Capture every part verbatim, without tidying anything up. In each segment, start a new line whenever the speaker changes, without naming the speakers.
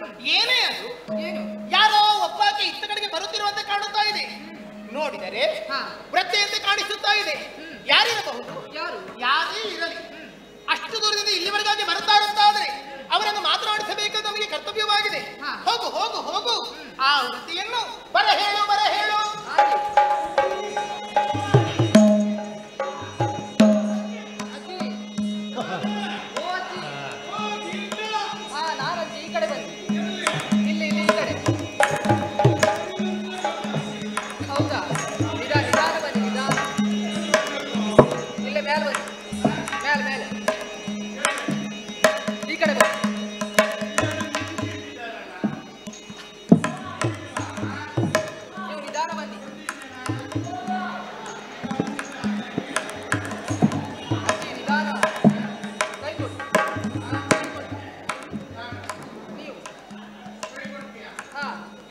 ಏನೇ ಅದು?
ಏನು?
ಯಾರೋ ಒಬ್ಬಾಕೆ ಇತ್ತ ಕಡೆಗೆ ಬರುತ್ತಿರುವಂತೆ ಕಾಣುತ್ತಾ ಇದೆ. ನೋಡಿದರೆ ವ್ರತೆಯಂತೆ ಕಾಣಿಸುತ್ತಾ ಇದೆ. ಯಾರಿರಬಹುದು?
ಯಾರು?
ಯಾರೇ ಇರಲಿ, ಅಷ್ಟು ದೂರದಿಂದ ಇಲ್ಲಿವರೆಗಾಗಿ ಬರುತ್ತಾರಂತಾದರೆ ಅವರನ್ನು ಮಾತನಾಡಿಸಬೇಕು ನಮಗೆ ಕರ್ತವ್ಯವಾಗಿದೆ. ಹೋಗು ಹೋಗು ಹೋಗು, ಆ ವೃತ್ತಿಯನ್ನು ಬರ ಹೇಳು ಬರ ಹೇಳು.
ನಾನಜ್ಜಿ ಈ ಕಡೆ ಬನ್ನಿ. ಇಲ್ಲಿ ಇಲ್ಲಿ ಈ ಕಡೆ. ಹೌದಾ? ನಿಧಾನ ನಿಧಾನ ಬನ್ನಿ, ನಿಧಾನ. ಇಲ್ಲೇ ಮೇಲೆ ಬನ್ನಿ, ಮೇಲೆ ಮೇಲೆ ಈ ಕಡೆ ಬನ್ನಿ. ನೀವು ನಿಧಾನ ಬನ್ನಿ. ಅಜ್ಜಿ ನಿಧಾನ, ಕೈ ಕೊಡಿ. ನೀವು ಹಾ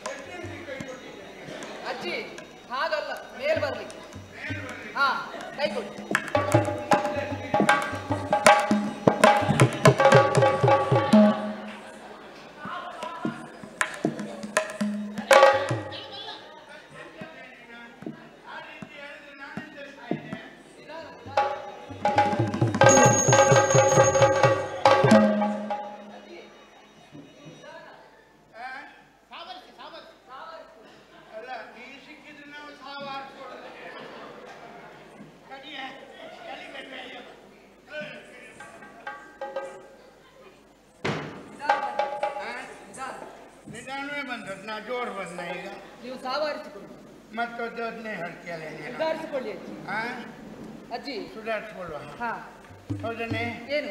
ಅಜ್ಜಿ ಹಾಗಲ್ಲ, ಮೇಲ್ ಬರ್ಲಿಕ್ಕೆ. ಹಾ ಕೈ ಕೊಡಿ.
ಜೋರು ಬಂದ ಈಗ
ನೀವು ಸಾವಾರಿಸಿಕೊಳ್ಳಿ.
ಮತ್ತೊಂದನ್ನೇ ಹೇಳ್ತೀಯಲ್ಲ
ಸುಧಾರಿಸಿಕೊಳ್ಳಿ ಅಜ್ಜಿ.
ಆ
ಅಜ್ಜಿ
ಸುಧಾರಿಸ್ಕೊಳ್ಳುವ.
ಹಾ
ಹೌದನೇ?
ಏನು?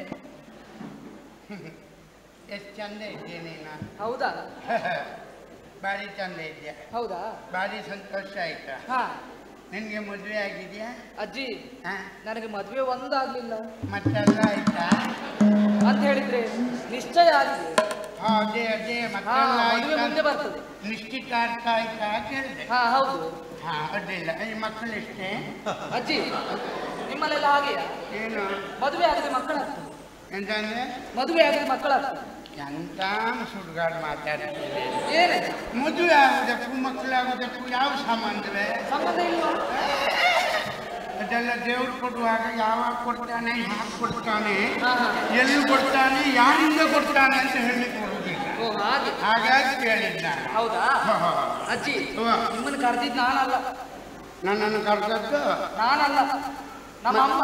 ಎಷ್ಟು ಚಂದ ಇದ್ದೆ ನೀನು.
ಹೌದಾ?
ಭಾರಿ ಚಂದ ಇದೆಯಾ?
ಹೌದಾ?
ಭಾರಿ ಸಂತೋಷ ಆಯ್ತಾ?
ಹಾ.
ನಿನ್ಗೆ ಮದುವೆ ಆಗಿದೆಯಾ?
ಅಜ್ಜಿ
ಹಾ
ನನಗೆ ಮದುವೆ ಒಂದಾಗ್ಲಿಲ್ಲ.
ಮತ್ತೆಲ್ಲ ಆಯ್ತಾ
ಅಂತ ಹೇಳಿದ್ರೆ ನಿಶ್ಚಯ ಆಗಿದೆ.
ಅದೇ ಅದೇ
ಮದುವೆ ಮುಂದೆ ಬರ್ತದೆ.
ನಿಶ್ಚಿತಾರ್ಥ ಆಯ್ತಾ ಕೇಳಿದೆ.
ಹಾ ಹೌದು.
ಹಾ ಅಡ್ಡಿಲ್ಲ. ಈ ಮಕ್ಕಳು ಎಷ್ಟೇ?
ಅಜ್ಜಿ ನಿಮ್ಮಲ್ಲೆಲ್ಲ ಹಾಗೆಯಾ?
ಏನು
ಮದುವೆ ಆಗದೆ ಮಕ್ಕಳಾಗ್ತದೆ.
ಎಂತಂದ್ರೆ
ಮದುವೆ ಆಗದೆ ಮಕ್ಕಳಾಗ್ತದೆ.
ಎಂತ ಸುಡುಗಾಡು ಮಾತಾಡ್ತಿದೆ.
ಏನೇ
ಮದುವೆ ಆಗೋದಕ್ಕೂ ಮಕ್ಕಳಾಗೋದಕ್ಕೂ ಯಾವ ಸಂಬಂಧವೇ?
ಸಂಬಂಧ ಇಲ್ವಾ?
ಅದೆಲ್ಲ ದೇವ್ರು ಕೊಡುವಾಗ ಯಾವಾಗ ಕೊಡ್ತಾನೆ, ಯಾಕೆ ಕೊಡ್ತಾನೆ, ಎಲ್ಲಿ ಕೊಡ್ತಾನೆ, ಯಾರಿಂದ ಕೊಡ್ತಾನೆ ಅಂತ ಹೇಳಲಿಕ್ಕೆ ಬರುವುದಿಲ್ಲ. ಹಾಗಾಗಿ ಕೇಳಿದ್ದ.
ಹೌದಾ? ಅಜ್ಜಿ ನಿಮ್ಮನ್ನು ಕರೆದಿದ್ದು ನಾನಲ್ಲ.
ನನ್ನನ್ನು ಕರೆದದ್ದು
ನಾನಲ್ಲ, ನಮ್ಮ ಅಮ್ಮ.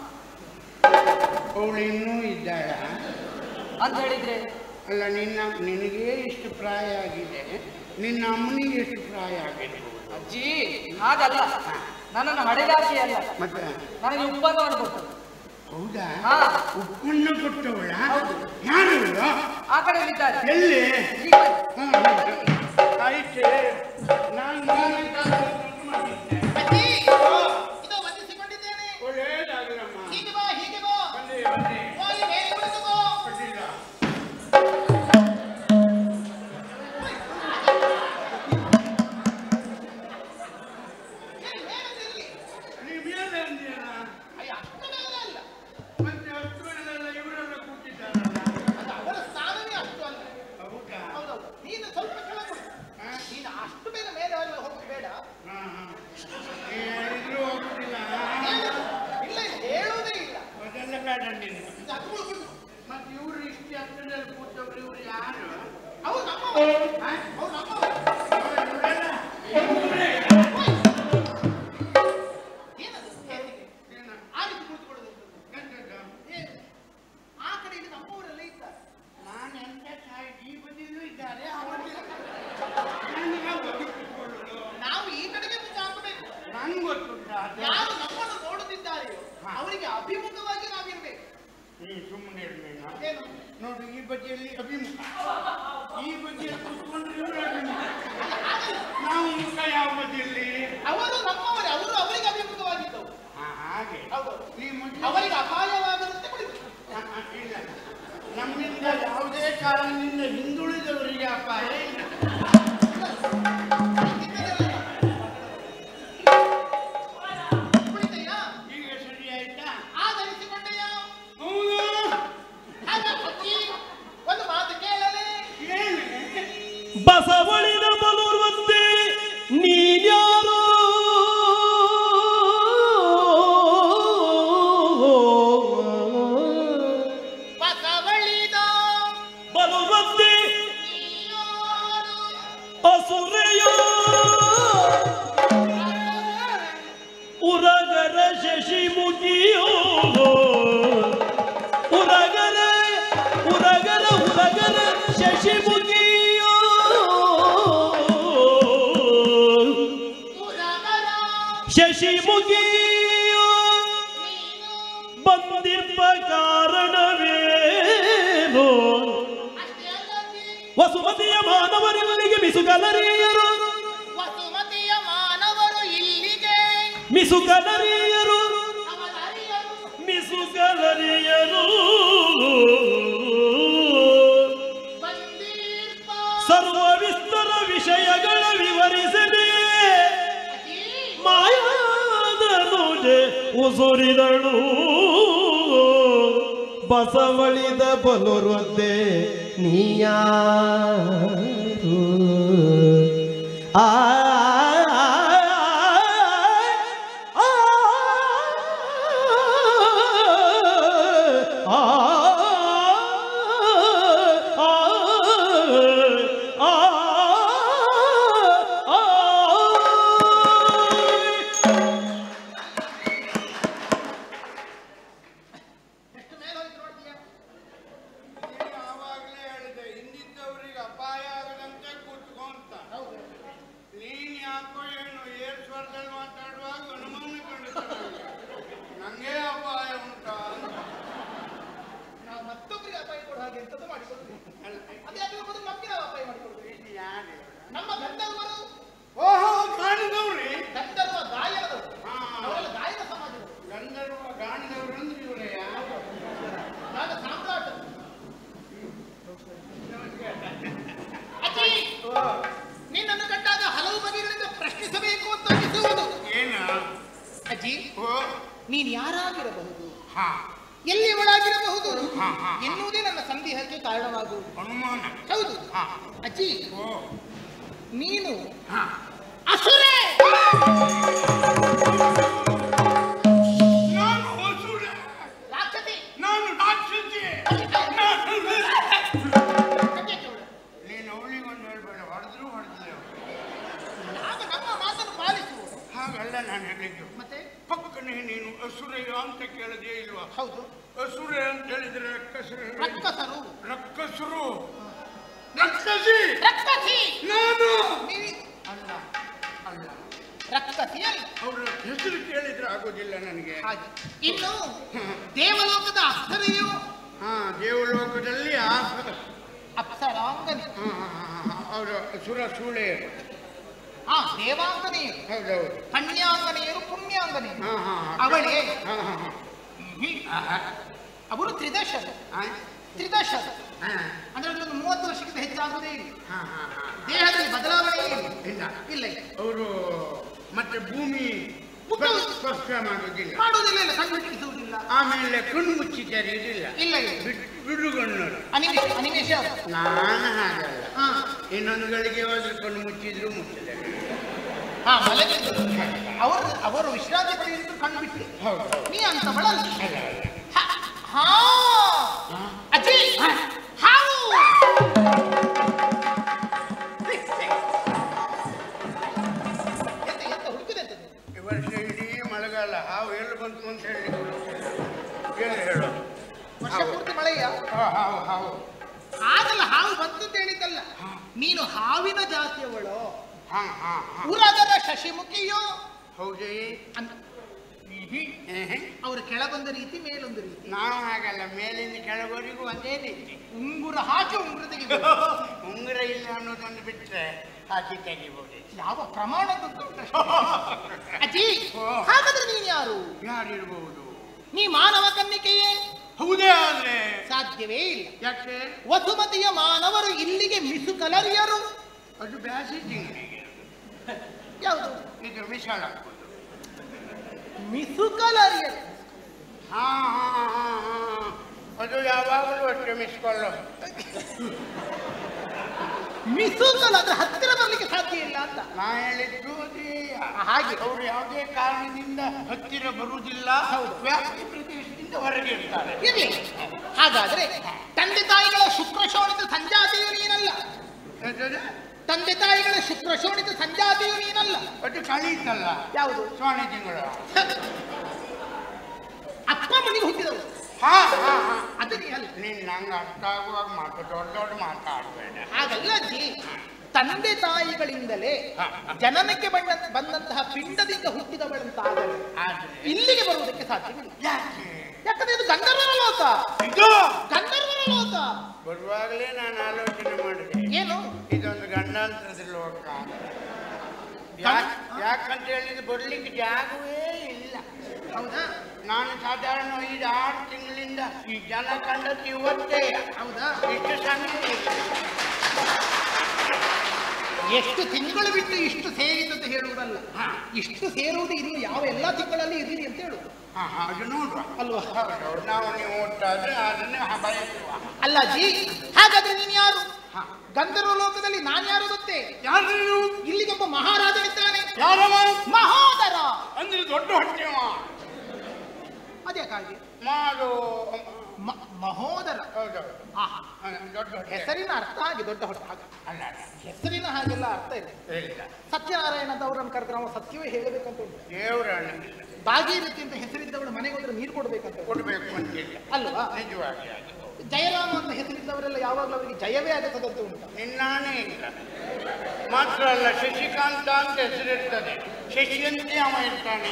ಅವಳು ಇನ್ನೂ ಇದ್ದಾಳ
ಅಂತ ಹೇಳಿದ್ರೆ?
ಅಲ್ಲ, ನಿನ್ನ ನಿನಗೆ ಇಷ್ಟು ಪ್ರಾಯ ಆಗಿದೆ, ನಿನ್ನ ಅಮ್ಮನಿಗೆ ಎಷ್ಟು ಪ್ರಾಯ ಆಗಿದೆ?
ಅಜ್ಜಿ ಹಾಗಲ್ಲ, ನನ್ನನ್ನು ಹಡೆದಾಕಿ ಅಲ್ಲ,
ಮತ್ತೆ
ನನಗೆ ಉಪ್ಪನ್ನು ಕೊಟ್ಟರು.
ಹೌದಾ? ಉಪ್ಪನ್ನು ಕೊಟ್ಟವಳ? ಯಾರು?
ಆ ಕಡೆ ಇದ್ದಾರೆ.
ಎಲ್ಲಿ? ಆಯ್ತು, ನಾನು ಒಳ್ಳೇದಾಗಲಮ್ಮ.
ಹೀಗೆ ಬಾ ಹೀಗೆ ಬಾ.
ಬಂದೆ ಬಂದೆ.
ಹೋಗಿ ಮೇಲೆ ಕುಳಿತುಕೋ.
ಅಡ್ಡಿಲ್ಲ. ನೀವು ಮೇಲೆ ಅಂದಿಯಲ್ಲ?
ಅಯ್ಯ ಅಷ್ಟು ಮೇಲೆ ಅಲ್ಲ,
ಮತ್ತೆ ಅಷ್ಟು ಮೇಲೆಲ್ಲ ಇವರೆಲ್ಲ ಕೂತಿದ್ದಾರಲ್ಲ,
ಅದು ಅವರ ಸ್ಥಾನವೇ ಅಷ್ಟು ಅಲ್ಲ.
ಹೌದಾ?
ಹೌದೌದು, ನೀನು ಸ್ವಲ್ಪ ಕೆಳಗೆ ನೀನು ಅಷ್ಟು ಬೇಗ ಮೇಲೆ ಹೋಗೋದು ಬೇಡ.
ಹಾ ಹಾ ಇದ್ರೂ ಹೋಗುದಿಲ್ಲ.
ಇಲ್ಲ ಹೇಳುವುದೇ ಇಲ್ಲ.
ಅದೆಲ್ಲ ಬೇಡ ನೀನು.
ಅದು
ಮತ್ತೆ ಇವರು ಇಷ್ಟು ಹತ್ತಿರದಲ್ಲಿ ಕೂತವ್ರು, ಇವ್ರು ಯಾರು?
ಅವ್ರು ನಮ್ಮವರು. ಅವ್ರು ನಮ್ಮವರು.
ಇವರೆಲ್ಲ
ಏನದು ಆ ರೀತಿ ಕುಳಿತುಕೊಳ್ಳೋದು? ಆ ಕಡೆ ಇಲ್ಲಿ ನಮ್ಮವರೆಲ್ಲ ಇದ್ದಾರೆ.
ನಾನು ಎಂತ ಸಾಯಿ ಈ ಬದಿಯಲ್ಲೂ ಇದ್ದಾರೆ, ಆ ಬದಿಯಲ್ಲೂ
ನಾವು ಈ ಕಡೆಗೆ ಮುಂದೆ ಹಾಕಬೇಕು.
ನಂಗೆ ಗೊತ್ತುಂಟ.
ಯಾರು ನಮ್ಮನ್ನು ನೋಡುತ್ತಿದ್ದಾರೆಯೋ ಅವರಿಗೆ ಅಭಿಮುಖವಾಗಿ ನಾವಿರ್ಬೇಕು.
ನೀನು ಸುಮ್ಮನೆ ಇರಲಿಲ್ಲ.
ಏನು
ನೋಡು, ಈ ಬದಿಯಲ್ಲಿ ಅಭಿಮುಖ, ಈ ಬದಿಯಲ್ಲಿ ಕೂತ್ಕೊಂಡ್ರೆ ಇವರು ಅಭಿಮುಖ. ನಾವು ಮುಖ ಯಾವ ಬದಿಯಲ್ಲಿ?
ಅವರು ನಮ್ಮವರೇ, ಅವರು ಅವರಿಗೆ ಅಭಿಮುಖವಾಗಿದ್ದವು.
ಹಾಗೆ
ಹೌದು,
ಈ
ಅವರಿಗೆ ಅಪಾಯವಾಗದಂತೆ ಕುಳಿತು.
ಇಲ್ಲ, ನಮ್ಮಿಂದ ಯಾವುದೇ ಕಾರಣದಿಂದ ಹಿಂದುಳಿದವರಿಗೆ ಅಪಾಯ ಇಲ್ಲ.
ಕುಳಿತಯ್ಯ?
ಈಗ ಸರಿ ಆಯ್ತಾ?
ಆಧರಿಸಿಕೊಂಡೆಯ?
ಹೌದು.
ಒಂದು ಮಾತು ಕೇಳಲೇ
ಬಸವಳಿದ ಬಲುವಂತೆ ನೀನ್ಯಾರೋ
ಬಸವಳಿದ
ಬಲುವಂತೆ ಅಸುರೆಯೋ ಉರಗರ ಶಶಿ ಮುಗಿಯೋ ಉರಗರ ಉರಗರ ಉರಗರ ಶಶಿ ಮುಗಿಯೋ ಶಶಿ ಮುಗಿಯೋ ಬಂದಿರುವ ಕಾರಣವೇನೋ ವಸುಮತಿಯ ಮಾನವರಿವರಿಗೆ ಮಿಸುಗಲರಿಯರು
ವಸುಮತಿಯ ಮಾನವರು ಇಲ್ಲಿಗೆ
ಮಿಸುಗಲರಿಯರು
ಅವರರಿಯರು
ಮಿಸುಗಲರಿಯರು
ಬಂದೀರ್ಪ
ಸರ್ವ ವಿಸ್ತರ ವಿಷಯಗಳ ವಿವರಿಸದೆ ಮಾಯಾದ ನೋಡೆ ಉಸುರಿದಳು ಬಸವಳಿದ ಬಲುರೊದ್ದೆ ನೀಯಾರು ಆ
ಆವಾಗಲೇ ಹೇಳಿದೆ ಹಿಂದಿದ್ದವರಿಗೆ ಅಪಾಯ ಆಗದಂತೆ ಕೂತ್ಕೊಂತ ನೀನ್ ಯಾಕೋ ಏನು ಏರ್ ಸ್ವರದಲ್ಲಿ ಮಾತಾಡುವಾಗ ಅನುಮಾನ ಕಂಡಿತು ನಂಗೆ ಅಪಾಯ ಉಂಟಾ
ನಾವು ಮತ್ತೊಬ್ಬರಿಗೆ ಅಪಾಯ ಕೊಡೋ ಹಾಗೆ ಎಂತದ್ದು ಮಾಡಿಕೊಡ್ತೀವಿ ಅದೇ ಅದು ಮೊದಲು ನಮಗೆ ನಾವು ಅಪಾಯ ಮಾಡಿಕೊಡ್ತೀವಿ
ಇದು ಯಾರು
ನಮ್ಮ ಗಂಧರ್ವರು
ಓಹೋ ಕಾಣಿದವ್ರಿ
ಗಂಧರ್ವ ಗಾಯನದವರು
ಹಾ.
ಅವರೆಲ್ಲ ಗಾಯನ ಸಮಾಜದವರು
ಗಂಧರ್ವ ಗಾಣಿದವ್ರು ಅಂದ್ರೆ ಇವರೇ
ನಾನು ಸಾಮ್ರಾಟ ಅಜ್ಜಿ ನಿನ್ನನ್ನು ಕಂಡಾಗ ಹಲವು ಬಗೆಗಳಿಂದ ಪ್ರಶ್ನಿಸಬೇಕು ಅಂತ ಅನಿಸುವುದು
ಏನ
ಅಜ್ಜಿ
ಓ
ನೀನು ಯಾರಾಗಿರಬಹುದು
ಹಾ
ಎಲ್ಲಿಯವಳಾಗಿರಬಹುದು
ಹಾ, ಹಾ.
ಎನ್ನುವುದೇ ನನ್ನ ಸಂದೇಹಕ್ಕೆ ಕಾರಣವಾಗುವುದು
ಅನುಮಾನ
ಹೌದು
ಹಾ
ಅಜ್ಜಿ
ಓ
ನೀನು
ಹಾ
ಅಸುರೆ
ನಾನು ಹೊಸುರ
ರಾಕ್ಷಸಿ
ನಾನು ರಾಕ್ಷಸಿ ನಾನು ನೀನು ಅವಳಿಗೊಂದು ಹೇಳ್ಬೇಡ ಹೊಡೆದ್ರು ಹೊಡೆದ್ರೆ
ಆಗ ನಮ್ಮ ಮಾತನ್ನು ಪಾಲಿಸು
ಹಾಗಲ್ಲ ನಾನು ಹೇಳಿದ್ದು
ಮತ್ತೆ
ಪಕ್ಕನೆ ನೀನು ಅಸುರಯ್ಯ ಅಂತ ಕೇಳದೇ ಇಲ್ವಾ
ಹೌದು
ಅಸುರ ಅಂತ ಹೇಳಿದ್ರೆ ರಕ್ಕಸರು
ರಕ್ಕಸರು
ರಕ್ಕಸರು ರಕ್ಕಸಿ
ರಕ್ಕಸಿ
ನಾನು
ನೀ-
ಅಲ್ಲ ಅಲ್ಲ
ರಕ್ಕಸಿ ಅಲ್ಲ
ಅವರ ಹೆಸರು ಕೇಳಿದ್ರೆ ಆಗೋದಿಲ್ಲ ನನಗೆ
ಹಾಗೆ ಇನ್ನು ದೇವಲೋಕದ ಅಪ್ಸರೆಯು
ಹಾ ದೇವಲೋಕದಲ್ಲಿ ಆ
ಅಪ್ಸರಾಂಗನೆ
ಅವರ ಸುರ ಸೂಳೆಯರು
ಹಾ ದೇವಾಂಗನೆಯರು
ಹೌದೌದು
ಕನ್ಯಾಂಗನೆಯರು ಪುಣ್ಯಾಂಗನೆಯರು
ಹಾ ಹಾ
ಅವಳೇ
ಹಾ ಹಾ ಹಾ
ಅವರು ತ್ರಿದಶರು ತ್ರಿದಶರು ಅಂದ್ರೆ ಒಂದು ಮೂವತ್ತು ವರ್ಷಕ್ಕಿಂತ ಹೆಚ್ಚಾಗುವುದೇ ಇಲ್ಲ
ಹಾ ಹಾ ಹಾ
ದೇಹದಲ್ಲಿ ಬದಲಾವಣೆ ಇಲ್ಲ
ಇಲ್ಲ
ಇಲ್ಲ ಇಲ್ಲ
ಅವರು ಮತ್ತೆ ಭೂಮಿ
ಮುಟ್ಟುವುದು.
ಸ್ಪರ್ಶ ಮಾಡೋದಿಲ್ಲ
ಮಾಡುವುದಿಲ್ಲ ಇಲ್ಲ ಕಣ್ಣು ಹಿಡಿಸುವುದಿಲ್ಲ
ಆಮೇಲೆ ಕಣ್ಣು ಮುಚ್ಚಿದ್ದಾರೆ ಇದಿಲ್ಲ
ಇಲ್ಲ ಇಲ್ಲ
ಬಿಡುಗಣ್ಣರು
ಅನಿಮೇಶ ಅನಿಮೇಶ
ನಾನು ಹಾಗಲ್ಲ
ಹಾ
ಇನ್ನೊಂದು ಗಳಿಗೆ ಹೋದ್ರೆ ಕಣ್ಣು ಮುಚ್ಚಿದ್ರು ಮುಚ್ಚಿದೆ
ಹಾ ಮಲಗಿದ್ದು ಅವರು ಅವರು ವಿಶ್ರಾಂತಿ ಪಡೆಯುವುದು ಕಣ್ಣು ಬಿಟ್ಟು
ಹೌದು
ನೀ ಅಂತ ಬಳಲ್ಲ ಹಾ ಅಜ್ಜಿ ಹಾವು ಎಂತ ಎಂತ ಹುಡುಕಿದೆ ಅಂತ ನೀವು?
ಈ ವರ್ಷ ಇಡೀ ಮಳೆಗಾಲ ಹಾವು ಎಲ್ಲಿ ಬಂತು ಅಂತ ಹೇಳಿ ಎಲ್ಲಿ ಹೇಳು
ವರ್ಷ ಪೂರ್ತಿ ಮಳೆಯ
ಹಾ, ಹಾವು ಹಾವು
ಆಗಲ್ಲ ಹಾವು ಬಂತು ಅಂತ ಹೇಳಿದ್ದಲ್ಲ ನೀನು ಹಾವಿನ ಜಾತಿಯವಳು
ಹಾ ಹಾ ಹಾ
ಉರಗದ ಶಶಿಮುಖಿಯೋ
ಹೌದೇ
ಅಂತ
ಏಹೆ.
ಅವರು ಕೆಳಗೊಂದು ರೀತಿ ಮೇಲೊಂದು ರೀತಿ
ನಾವು ಹಾಗಲ್ಲ ಮೇಲಿಂದ ಕೆಳಗೋರಿಗೂ ಒಂದೇ ರೀತಿ
ಉಂಗುರ ಹಾಕಿ ಉಂಗುರ ತೆಗಿಬೋದು
ಉಂಗುರ ಇಲ್ಲ ಅನ್ನೋದನ್ನು ಬಿಟ್ಟರೆ ಹಾಕಿ ತೆಗಿಬೋದು
ಯಾವ ಪ್ರಮಾಣದ್ದು ಅಜ್ಜಿ
ಓ.
ಹಾಗಾದ್ರೆ ನೀನ್ ಯಾರು
ಯಾರಿರ್ಬಹುದು
ನೀ ಮಾನವ ಕನ್ನಿಕೆಯೇ
ಹೌದೇ ಆದ್ರೆ
ಸಾಧ್ಯವೇ ಇಲ್ಲ
ಯಾಕೆ
ವಸುಮತಿಯ ಮಾನವರು ಇಲ್ಲಿಗೆ ಮಿಸು ಕಲರಿಯರು
ಅದು ಬ್ಯಾಸಿ ತಿಂಗಳಿಗೆ
ಯಾವುದು
ಇದು ವಿಶಾಲ
ಮಿಸು ಕಲರಿಯರು
ಹಾ ಹಾ ಹಾ ಹಾ ಅದು ಯಾವಾಗಲೂ ಅಷ್ಟೇ ಮಿಸ್ಕೊಳ್ಳೋ
ಮಿಸುಕಲ್ ಅದ್ರ ಹತ್ತಿರ ಬರ್ಲಿಕ್ಕೆ ಸಾಧ್ಯ ಇಲ್ಲ ಅಂತ
ನಾ ಹೇಳಿದ್ದು ಅದೇ
ಹಾಗೆ
ಅವರು ಯಾವುದೇ ಕಾರಣದಿಂದ ಹತ್ತಿರ ಬರುವುದಿಲ್ಲ. ವ್ಯಾಪ್ತಿ ಪ್ರದೇಶದಿಂದ ಹೊರಗೆ ಇರ್ತಾರೆ.
ಇರ್ಲಿ. ಹಾಗಾದ್ರೆ ತಂದೆ ತಾಯಿಗಳ ಶುಕ್ರ ಶೋಣಿತ ಸಂಜಾತಿಯು ನೀನಲ್ಲ. ತಂದೆ ತಾಯಿಗಳ ಶುಕ್ರ ಶೋಣಿತ ಸಂಜಾತಿಯು ನೀನಲ್ಲ.
ಅದು ಕಳೀತಲ್ಲ.
ಯಾವುದು?
ಸೋಣೆ ತಿಂಗಳು.
ಅಪ್ಪ ಮನೆಗೆ ಹುಟ್ಟಿದವರು.
ಹಾ ಹಾ ಹಾ
ಅದು ನೀ ಅಲ್ಲ.
ನೀನ್ ನಂಗೆ ಅರ್ಥ ಆಗುವಾಗ ಮಾತು ದೊಡ್ಡ ದೊಡ್ಡ ಮಾತಾಡ್ಬೇಡ.
ಹಾಗಲ್ಲ ಜಿ. ತಂದೆ ತಾಯಿಗಳಿಂದಲೇ ಜನನಕ್ಕೆ ಬಂದ ಬಂದಂತಹ ಪಿಂಡದಿಂದ ಹುಟ್ಟಿದವಳಂತಾದರೆ ಇಲ್ಲಿಗೆ ಬರುವುದಕ್ಕೆ ಸಾಧ್ಯವಿಲ್ಲ. ಯಾಕಂದ್ರೆ ಇದು ಗಂಧರ್ವರ ಲೋಕ.
ಇದು
ಗಂಧರ್ವರ ಲೋಕ.
ಬರುವಾಗಲೇ ನಾನು ಆಲೋಚನೆ ಮಾಡಿದೆ,
ಏನು
ಇದೊಂದು ಗಂಡಾಂತರದ ಲೋಕ. ಯಾಕಂತ ಹೇಳಿದ್ರೆ ಬರ್ಲಿಕ್ಕೆ ಜಾಗವೇ ಇಲ್ಲ.
ಹೌದಾ?
ನಾನು ಸಾಧಾರಣ ಐದು ಆರು ತಿಂಗಳಿಂದ ಈ ಜನ ಕಂಡದ್ದು ಇವತ್ತೇ.
ಹೌದಾ?
ಇಷ್ಟು ಸಂಗತಿ
ಎಷ್ಟು ತಿಂಗಳು ಬಿಟ್ಟು ಇಷ್ಟು ಸೇರಿದಂತ ಹೇಳುವುದಲ್ಲ, ಇಷ್ಟು ಸೇರುವುದು ಇನ್ನು ಯಾವ ಎಲ್ಲಾ ತಿಂಗಳಲ್ಲಿ ಇದ್ದೀರಿ ಅಂತ ಹೇಳುದು.
ಅದು ನೋಡುವ
ಅಲ್ವಾ?
ನಾವು ನೀವು ಓದ್ತಾದ್ರೆ ಅದನ್ನೇ ಬಯಸುವ.
ಅಲ್ಲ ಜಿ. ಹಾಗಾದ್ರೆ ನೀನು ಯಾರು? ಗಂಧರ್ವ ಲೋಕದಲ್ಲಿ ನಾನು ಯಾರು ಗೊತ್ತೇ?
ಯಾರು?
ಇಲ್ಲಿಗೊಬ್ಬ ಮಹಾರಾಜನಿದ್ದಾನೆ.
ಯಾರವ?
ಮಹೋದರ.
ಅಂದ್ರೆ ದೊಡ್ಡ ಹೊಟ್ಟೆವ.
ಅದ್ಯಾಕಾಗಿ?
ಮಾಡು
ಮಹೋದರ.
ಹೌದೌದು. ದೊಡ್ಡ ಹೊಟ್ಟೆ.
ಹೆಸರಿನ ಅರ್ಥ ಹಾಗೆ ದೊಡ್ಡ ಹೊಟ್ಟೆ ಹಾಗೆ
ಅಲ್ಲ
ಹೆಸರಿನ ಹಾಗೆಲ್ಲ ಅರ್ಥ ಇದೆ.
ಹೇಳಿಲ್ಲ.
ಸತ್ಯನಾರಾಯಣ ಅಂತ ಅವರನ್ನು ಕರೆದ್ರೆ ನಾವು ಸತ್ಯವೇ ಹೇಳಬೇಕಂತ ಉಂಟು.
ದೇವರ
ಭಾಗೀರಥಿ ಅಂತ ಹೆಸರಿದ್ದವಳು ಮನೆಗೆ ಹೋದ್ರೆ ನೀರು ಕೊಡ್ಬೇಕಂತ
ಕೊಡ್ಬೇಕು ಅಂತ ಹೇಳಿ
ಅಲ್ವಾ?
ನಿಜವಾಗಿ
ಜಯರಾಮ ಅಂತ ಹೆಸರಿದ್ದವರೆಲ್ಲ ಯಾವಾಗಲೂ ಅವರಿಗೆ ಜಯವೇ ಆಗುತ್ತದಂತ ಉಂಟು.
ನಿನ್ನಾನೇ ಇಲ್ಲ. ಮಾತ್ರ ಅಲ್ಲ, ಶಶಿಕಾಂತ ಅಂತ ಹೆಸರಿರ್ತದೆ, ಶಶಿಯಂತೆ ಅವ ಇರ್ತಾನೆ.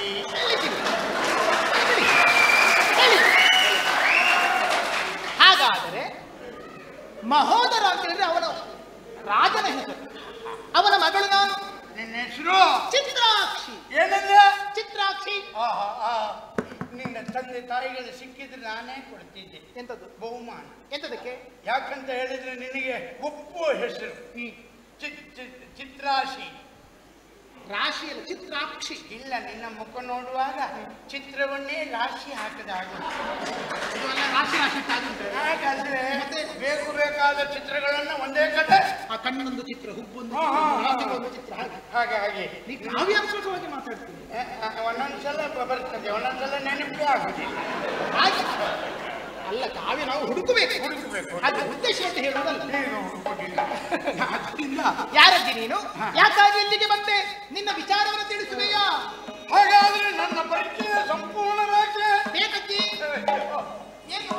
ಹಾಗಾದರೆ ಮಹೋದರ ಅಂತ ಹೇಳಿದ್ರೆ ಅವನ ರಾಜನ ಹೆಸರು. ಅವನ ಮಗಳು ನಾನು.
ನಿನ್ನ ಹೆಸರು
ಚಿತ್ರಾಕ್ಷಿ.
ಏನಂದ?
ಚಿತ್ರಾಕ್ಷಿ.
ನಿನ್ನ ತಂದೆ ತಾಯಿಗಳು ಸಿಕ್ಕಿದ್ರೆ ನಾನೇ ಕೊಡ್ತಿದ್ದೆ.
ಎಂತದ್ದು?
ಬಹುಮಾನ.
ಎಂತದಕ್ಕೆ?
ಯಾಕಂತ ಹೇಳಿದ್ರೆ ನಿನಗೆ ಒಪ್ಪುವ ಹೆಸರು ಚಿತ್ರಾಶಿ.
ರಾಶಿಯಲ್ಲ, ಚಿತ್ರಾಕ್ಷಿ.
ಇಲ್ಲ, ನಿನ್ನ ಮುಖ ನೋಡುವಾಗ ಚಿತ್ರವನ್ನೇ ರಾಶಿ ಹಾಕದಾಗ
ರಾಶಿ ರಾಶಿ
ಹಾಗಾದ್ರೆ ಬೇಕು ಬೇಕಾದ ಚಿತ್ರಗಳನ್ನ ಒಂದೇ ಕಡೆ.
ಆ ಕಣ್ಣೊಂದು ಚಿತ್ರ, ಹುಬ್ಬೊಂದು ಚಿತ್ರ,
ಹಾಗೆ ಹಾಗೆ
ನೀ ಕಾವ್ಯಾತ್ಮಕವಾಗಿ ಮಾತಾಡ್ತೀನಿ.
ಒಂದೊಂದ್ಸಲ ಬರ್ತದೆ, ಒಂದೊಂದ್ಸಲ ನೆನಪೇ ಆಗುದಿಲ್ಲ.
ಹಾಗೆ ಅಲ್ಲ, ಕಾವ್ಯ ನಾವು ಹುಡುಕಬೇಕು.
ಹುಡುಕಬೇಕು.
ಅದು ಉದ್ದೇಶ ಅಂತ ಹೇಳುವುದಲ್ಲ.
ನೀನು ಹುಡುಕುವುದಿಲ್ಲ.
ಯಾರಜ್ಜಿ ನೀನು? ಯಾಕಾಗಿ ಇಲ್ಲಿಗೆ ಬಂದೆ? ನಿನ್ನ ವಿಚಾರವನ್ನು ತಿಳಿಸುವೆಯಾ?
ಹಾಗಾದ್ರೆ ನನ್ನ ಪರಿಚಯ ಸಂಪೂರ್ಣವಾಗಿ
ಬೇಕಜ್ಜಿ. ಏನು?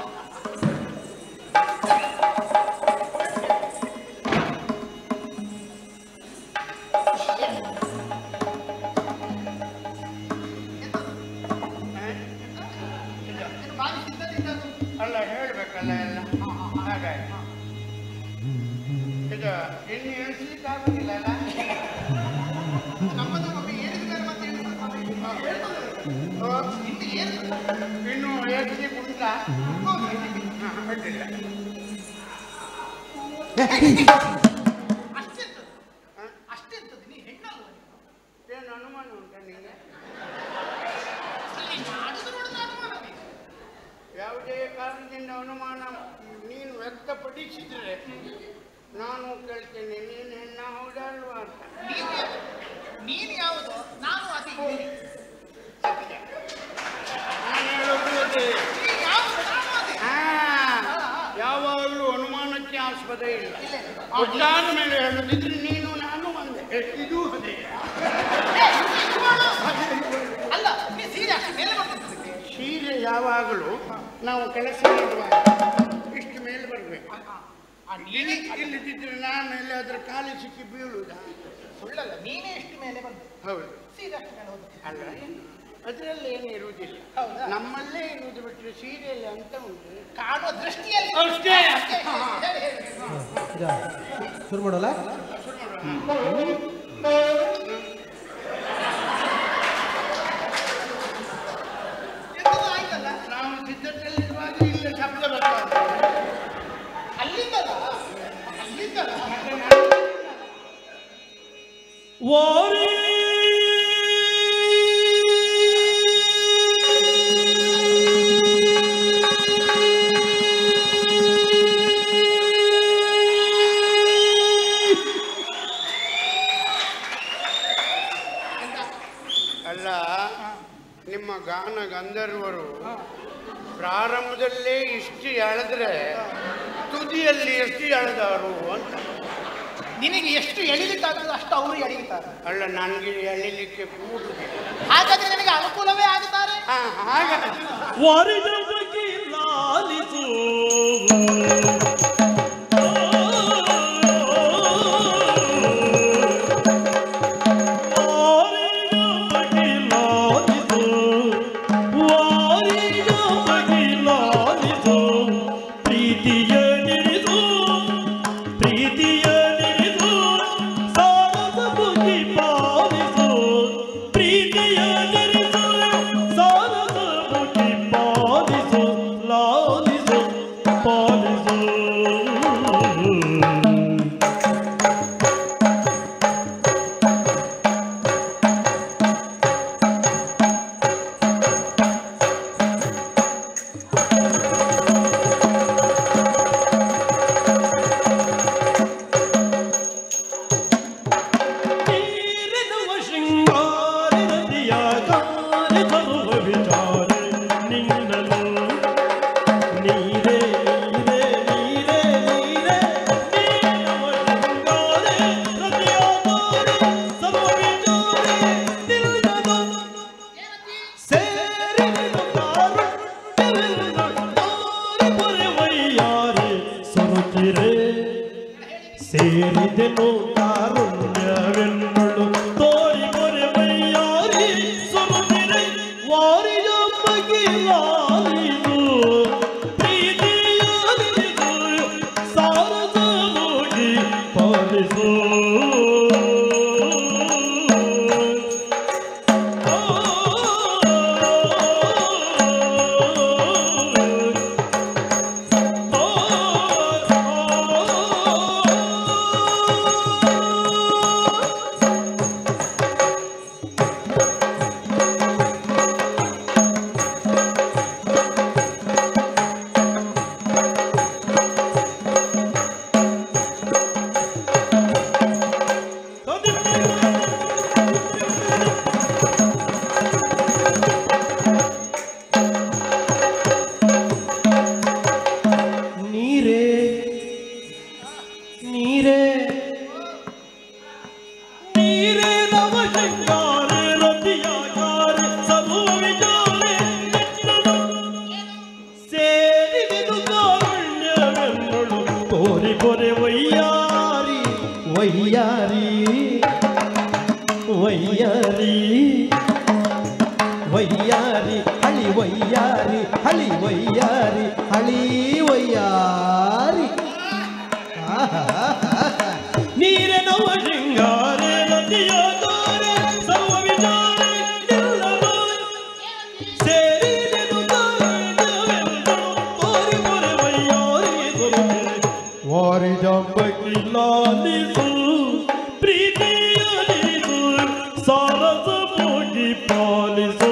ಅಲ್ಲ, ಹೇಳ್ಬೇಕಲ್ಲ ಎಲ್ಲ. ಹಾಗಾಗಿ ಇದು ಇನ್ನು ಎಣಿಸ್ಲಿಕ್ಕೆ ಆಗುದಿಲ್ಲ ಅಲ್ಲ. ಇನ್ನು ಎಣಿಸ್ಲಿಕ್ಕೆ ಉಂಟಾ? ಅಡ್ಡಿಲ್ಲ.
ಅಷ್ಟೆಂತದ್ದು ನೀ ಹೆಣ್ಣಲ್ವ?
ಏನು ಅನುಮಾನ ಉಂಟಾ ನಿಂಗೆ? ಯಾವುದೇ ಕಾರಣದಿಂದ ಅನುಮಾನ ನೀನು ವ್ಯಕ್ತಪಡಿಸಿದ್ರೆ ನಾನು ಕೇಳ್ತೇನೆ, ನೀನು ಹೆಣ್ಣ ಹೌದಲ್ವಾ ಅಂತ.
ನೀನು ಯಾವುದು? ನಾನು ಅದೇ.
ನಾನು ಹೇಳೋದು ಯಾವಾಗಲೂ ಅನುಮಾನಕ್ಕೆ ಆಸ್ಪದ ಇಲ್ಲ. ಒಟ್ಟಾದ ಮೇಲೆ ಹೇಳೋದಿದ್ರೆ ನೀನು ನಾನು ಒಂದೇ. ಇದು ಅದೇ.
ಅಲ್ಲ, ನೀ ಸೀರೆ ಅಷ್ಟು ಮೇಲೆ ಬರ್ತದೆ.
ಸೀರೆ ಯಾವಾಗಲೂ ನಾವು ಕೆಲಸ ಮಾಡುವಾಗ ಇಷ್ಟು ಮೇಲೆ ಬರಬೇಕು. ಇಲ್ಲದಿದ್ರೆ ನಾನು ಎಲ್ಲಾದ್ರೂ ಕಾಲಿ ಸಿಕ್ಕಿ ಬೀಳುವುದ?
ಸುಳ್ಳಲ್ಲ, ನೀನೇ ಎಷ್ಟು ಮೇಲೆ ಬಂದೆ.
ಹೌದು.
ಸೀರೆ ಅಷ್ಟು ಮೇಲೆ ಹೋದ
ಅಲ್ಲ, ಅದರಲ್ಲಿ ಏನು ಇರುವುದಿಲ್ಲ. ನಮ್ಮಲ್ಲೇ ಇರುವುದು ಬಿಟ್ಟರೆ ಸೀರೆಯಲ್ಲಿ ಅಂತ ಉಂಟು.
ಕಾಣುವ ದೃಷ್ಟಿಯಲ್ಲಿ
ಅಷ್ಟೇ.
ಶುರು ಮಾಡೋಲ್ಲ?
ಆಯ್ತಲ್ಲ,
ನಾವು ಸಿದ್ಧತೆಯಲ್ಲಿರುವಾಗ ಇಲ್ಲ ಶಬ್ದ ಬರ್ತಾರೆ.
ಅಲ್ಲಿಂದಲ್ಲ ಅಲ್ಲಿಂದಲ್ಲ
ವಾರಿ
ಗಾನ ಗಂಧರ್ವರು ಪ್ರಾರಂಭದಲ್ಲೇ ಇಷ್ಟು ಎಳೆದ್ರೆ ತುದಿಯಲ್ಲಿ ಎಷ್ಟು ಎಳೆದವರು ಅಂತ.
ನಿನಗೆ ಎಷ್ಟು ಎಳಿಲಿಕ್ಕಾಗ್ತದೆ ಅಷ್ಟು ಅವರು ಎಳಿತಾರೆ.
ಅಲ್ಲ, ನನಗೆ ಎಳಿಲಿಕ್ಕೆ ಕೂಡುದಿಲ್ಲ.
ಹಾಗಾದ್ರೆ ನಿನಗೆ ಅನುಕೂಲವೇ ಆಗುತ್ತಾರೆ.
ಹಾಗಾದ್ರೆ
ಸೇರಿದೆನು ಕಾರುಣ್ಯವೆನ್ನಳು ತೋರಿ ಬರೆ ಮೈಯಾರಿ ಸುರುತ್ತಿರೆ ವಾರಿಯ ಬಗೆಲಾಲಿದು ಪ್ರೀತಿಯಾಲಿದು ಸಾರದ ಹೋಗಿ ಪಾಲಿಸು. ವಯ್ಯಾರಿ ಹಳಿ ವಯ್ಯಾರಿ ಹಳಿ ವಯ್ಯಾರಿ ಹಳಿ ವಯ್ಯಾರಿ ನೀರೆ ನವ ಶೃಂಗಾರೆ ನದಿಯಾದರೆ ಸರ್ವ ವಿಚಾರೆ ಸೇರಿದೆನು ತೋರಿ ಮೊರೆ ವಯ್ಯಾರಿ ದೊರೆತಿರೆ ವಾರಿಜಂಬಕಿ ಲಾಲಿಸು ಪ್ರೀತಿಯಲಿಸು ಸಾರಸ ಮೋಗಿ ಪಾಲಿಸು.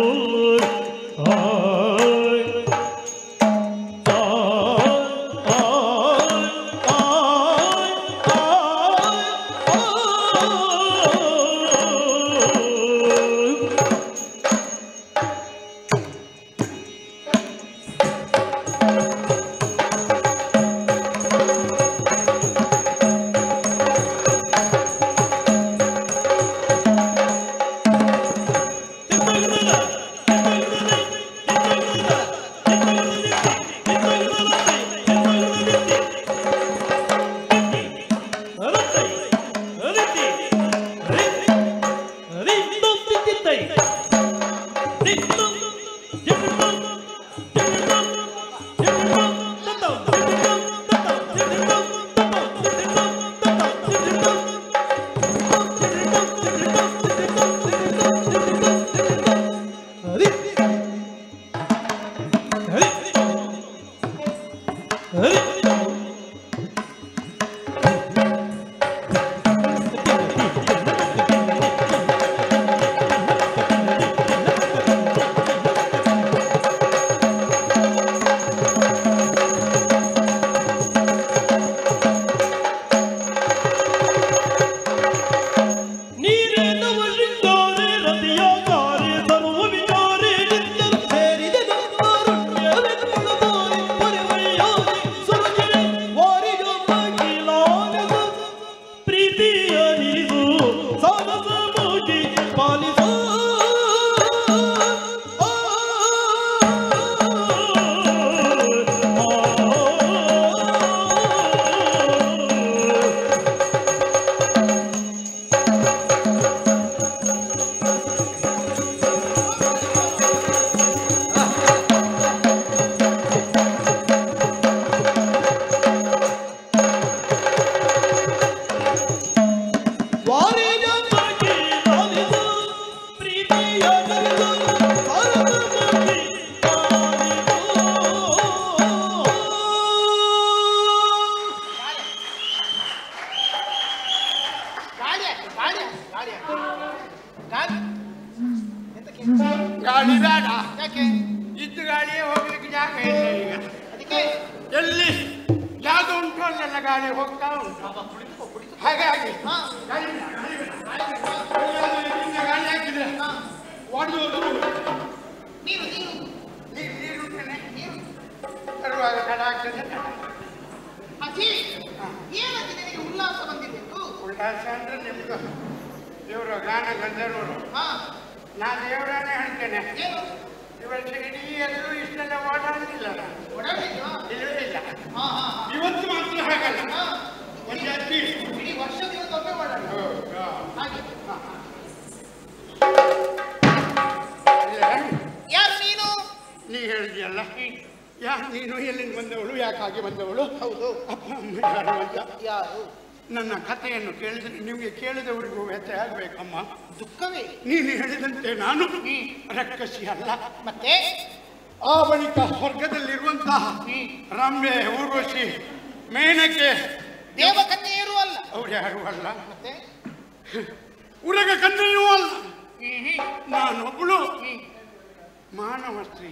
ಗಾಡಿ ಹಾಕಿ ಗಾಡಿ ಹಾಕಿ ಗಾಡಿ ಹಾಕಿ ಗಾಡಿ ಎಂತಕ್ಕೆ
ಗಾಡಿ ಬೇಡ.
ಯಾಕೆ
ಇದ್ದ ಗಾಡಿಯೇ ಹೋಗ್ಲಿಕ್ಕೆ ಜಾಗ ಇಲ್ಲ ಈಗ.
ಅದಕ್ಕೆ
ಎಲ್ಲಿ ಯಾವ್ದು ಉಂಟು ಅಲ್ಲೆಲ್ಲ ಗಾಡಿ ಹೋಗ್ತಾ ಉಂಟು. ಹಾಗಾಗಿ
ಹಾ
ಗಾಡಿ ಬೇಡ, ಗಾಡಿ ಬೇಡ. ಎಲ್ಲಿಯಾದ್ರೂ ಇದರಿಂದ ಗಾಡಿ ಹಾಕಿದ್ರೆ ಒಡೆದು ಹೋದ್ರು.
ನೀರು ನೀರು
ನೀರು ನೀರು ಉಂಟೇನೆ. ನೀರು ತರುವಾಗ ತಡ ಆಗ್ತದೆ.
ಅಜ್ಜಿ ಏನಕ್ಕೆ ನಿನಗೆ ಉಲ್ಲಾಸ ಬಂದಿದ್ದು?
ಉಲ್ಲಾಸ ಅಂದ್ರೆ ನಿಮ್ದು ದೇವರು ಗಾನ ಗಂಧರ್ವರು.
ಹಾ
ನಾ ದೇವರನ್ನೇ ಹೇಳ್ತೇನೆ.
ಏನು
ಇವತ್ತು ಇಡೀ ಎಲ್ಲರೂ ಇಷ್ಟೆಲ್ಲ ಓಡಾಡ್ತಿಲ್ಲ ನಾನು.
ಓಡಾಡಿದ್ಯಾ?
ಇಲ್ಲವೇ ಇಲ್ಲ.
ಹಾ ಹಾ
ಇವತ್ತು ಮಾತ್ರ ಹಾಗಲ್ಲ.
ಹಾ
ಒಂದು ಅತಿ
ಇಡೀ ವರ್ಷ ದಿವಸ ಒಮ್ಮೆ ಓಡಾಡಿ ಹಾಗೆ. ಯಾರು ನೀನು?
ನೀ ಹೇಳಿದ್ಯಲ್ಲ, ಯಾಕೆ ನೀನು ಎಲ್ಲಿಂದ ಬಂದವಳು, ಯಾಕೆ ಹಾಗೆ ಬಂದವಳು,
ಹೌದು
ಅಪ್ಪ ಅಮ್ಮ ಯಾರು ಅಂತ
ಯಾರು?
ನನ್ನ ಕಥೆಯನ್ನು ಕೇಳಿದ್ರೆ ನಿಮಗೆ ಕೇಳಿದವರಿಗೂ ವ್ಯತ್ಯಯ ಆಗ್ಬೇಕಮ್ಮ.
ದುಃಖವೇ.
ನೀನು ಹೇಳಿದಂತೆ ನಾನು ರಕ್ಕಸಿ ಅಲ್ಲ.
ಮತ್ತೆ
ಆ ಬಳಿಕ ಸ್ವರ್ಗದಲ್ಲಿರುವಂತಹ ರಮ್ಯೆ, ಊರ್ವಶಿ, ಮೇನಕೆ,
ದೇವಕನ್ಯೆಯರು ಅಲ್ಲ.
ಅವ್ರು ಯಾರು ಅಲ್ಲ.
ಮತ್ತೆ
ಉರಗ ಕನ್ಯೆಯೂ ಅಲ್ಲ. ನಾನೊಬ್ಬಳು ಮಾನವ ಸ್ತ್ರೀ.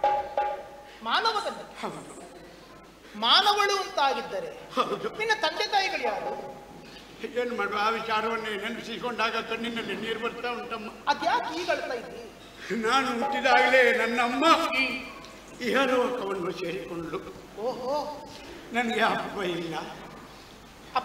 ಮಾನವ ಕನ್ಯೆ.
ಹೌದು
ಮಾನವಳು ಅಂತಾಗಿದ್ದರೆ
ಹೌದು.
ನಿನ್ನ ತಂದೆ ತಾಯಿಗಳು ಯಾರು?
ಏನು ಮಾಡುವ, ಆ ವಿಚಾರವನ್ನೇ ನೆನೆಸಿಕೊಂಡಾಗ ಕಣ್ಣಿನಲ್ಲಿ ನೀರು ಬರ್ತಾ ಉಂಟಮ್ಮ.
ಅದ್ಯಾಕೆ ಈಗ ಅಳ್ತಾ ಇದ್ದಿ?
ನಾನು ಹುಟ್ಟಿದಾಗಲೇ ನನ್ನಮ್ಮ ಇಹಲೋಕವನ್ನು ಸೇರಿಕೊಂಡ್ಳು.
ಓಹೋ,
ನನಗೆ ಅಪ್ಪ ಇಲ್ಲ.
ಅಪ್ಪ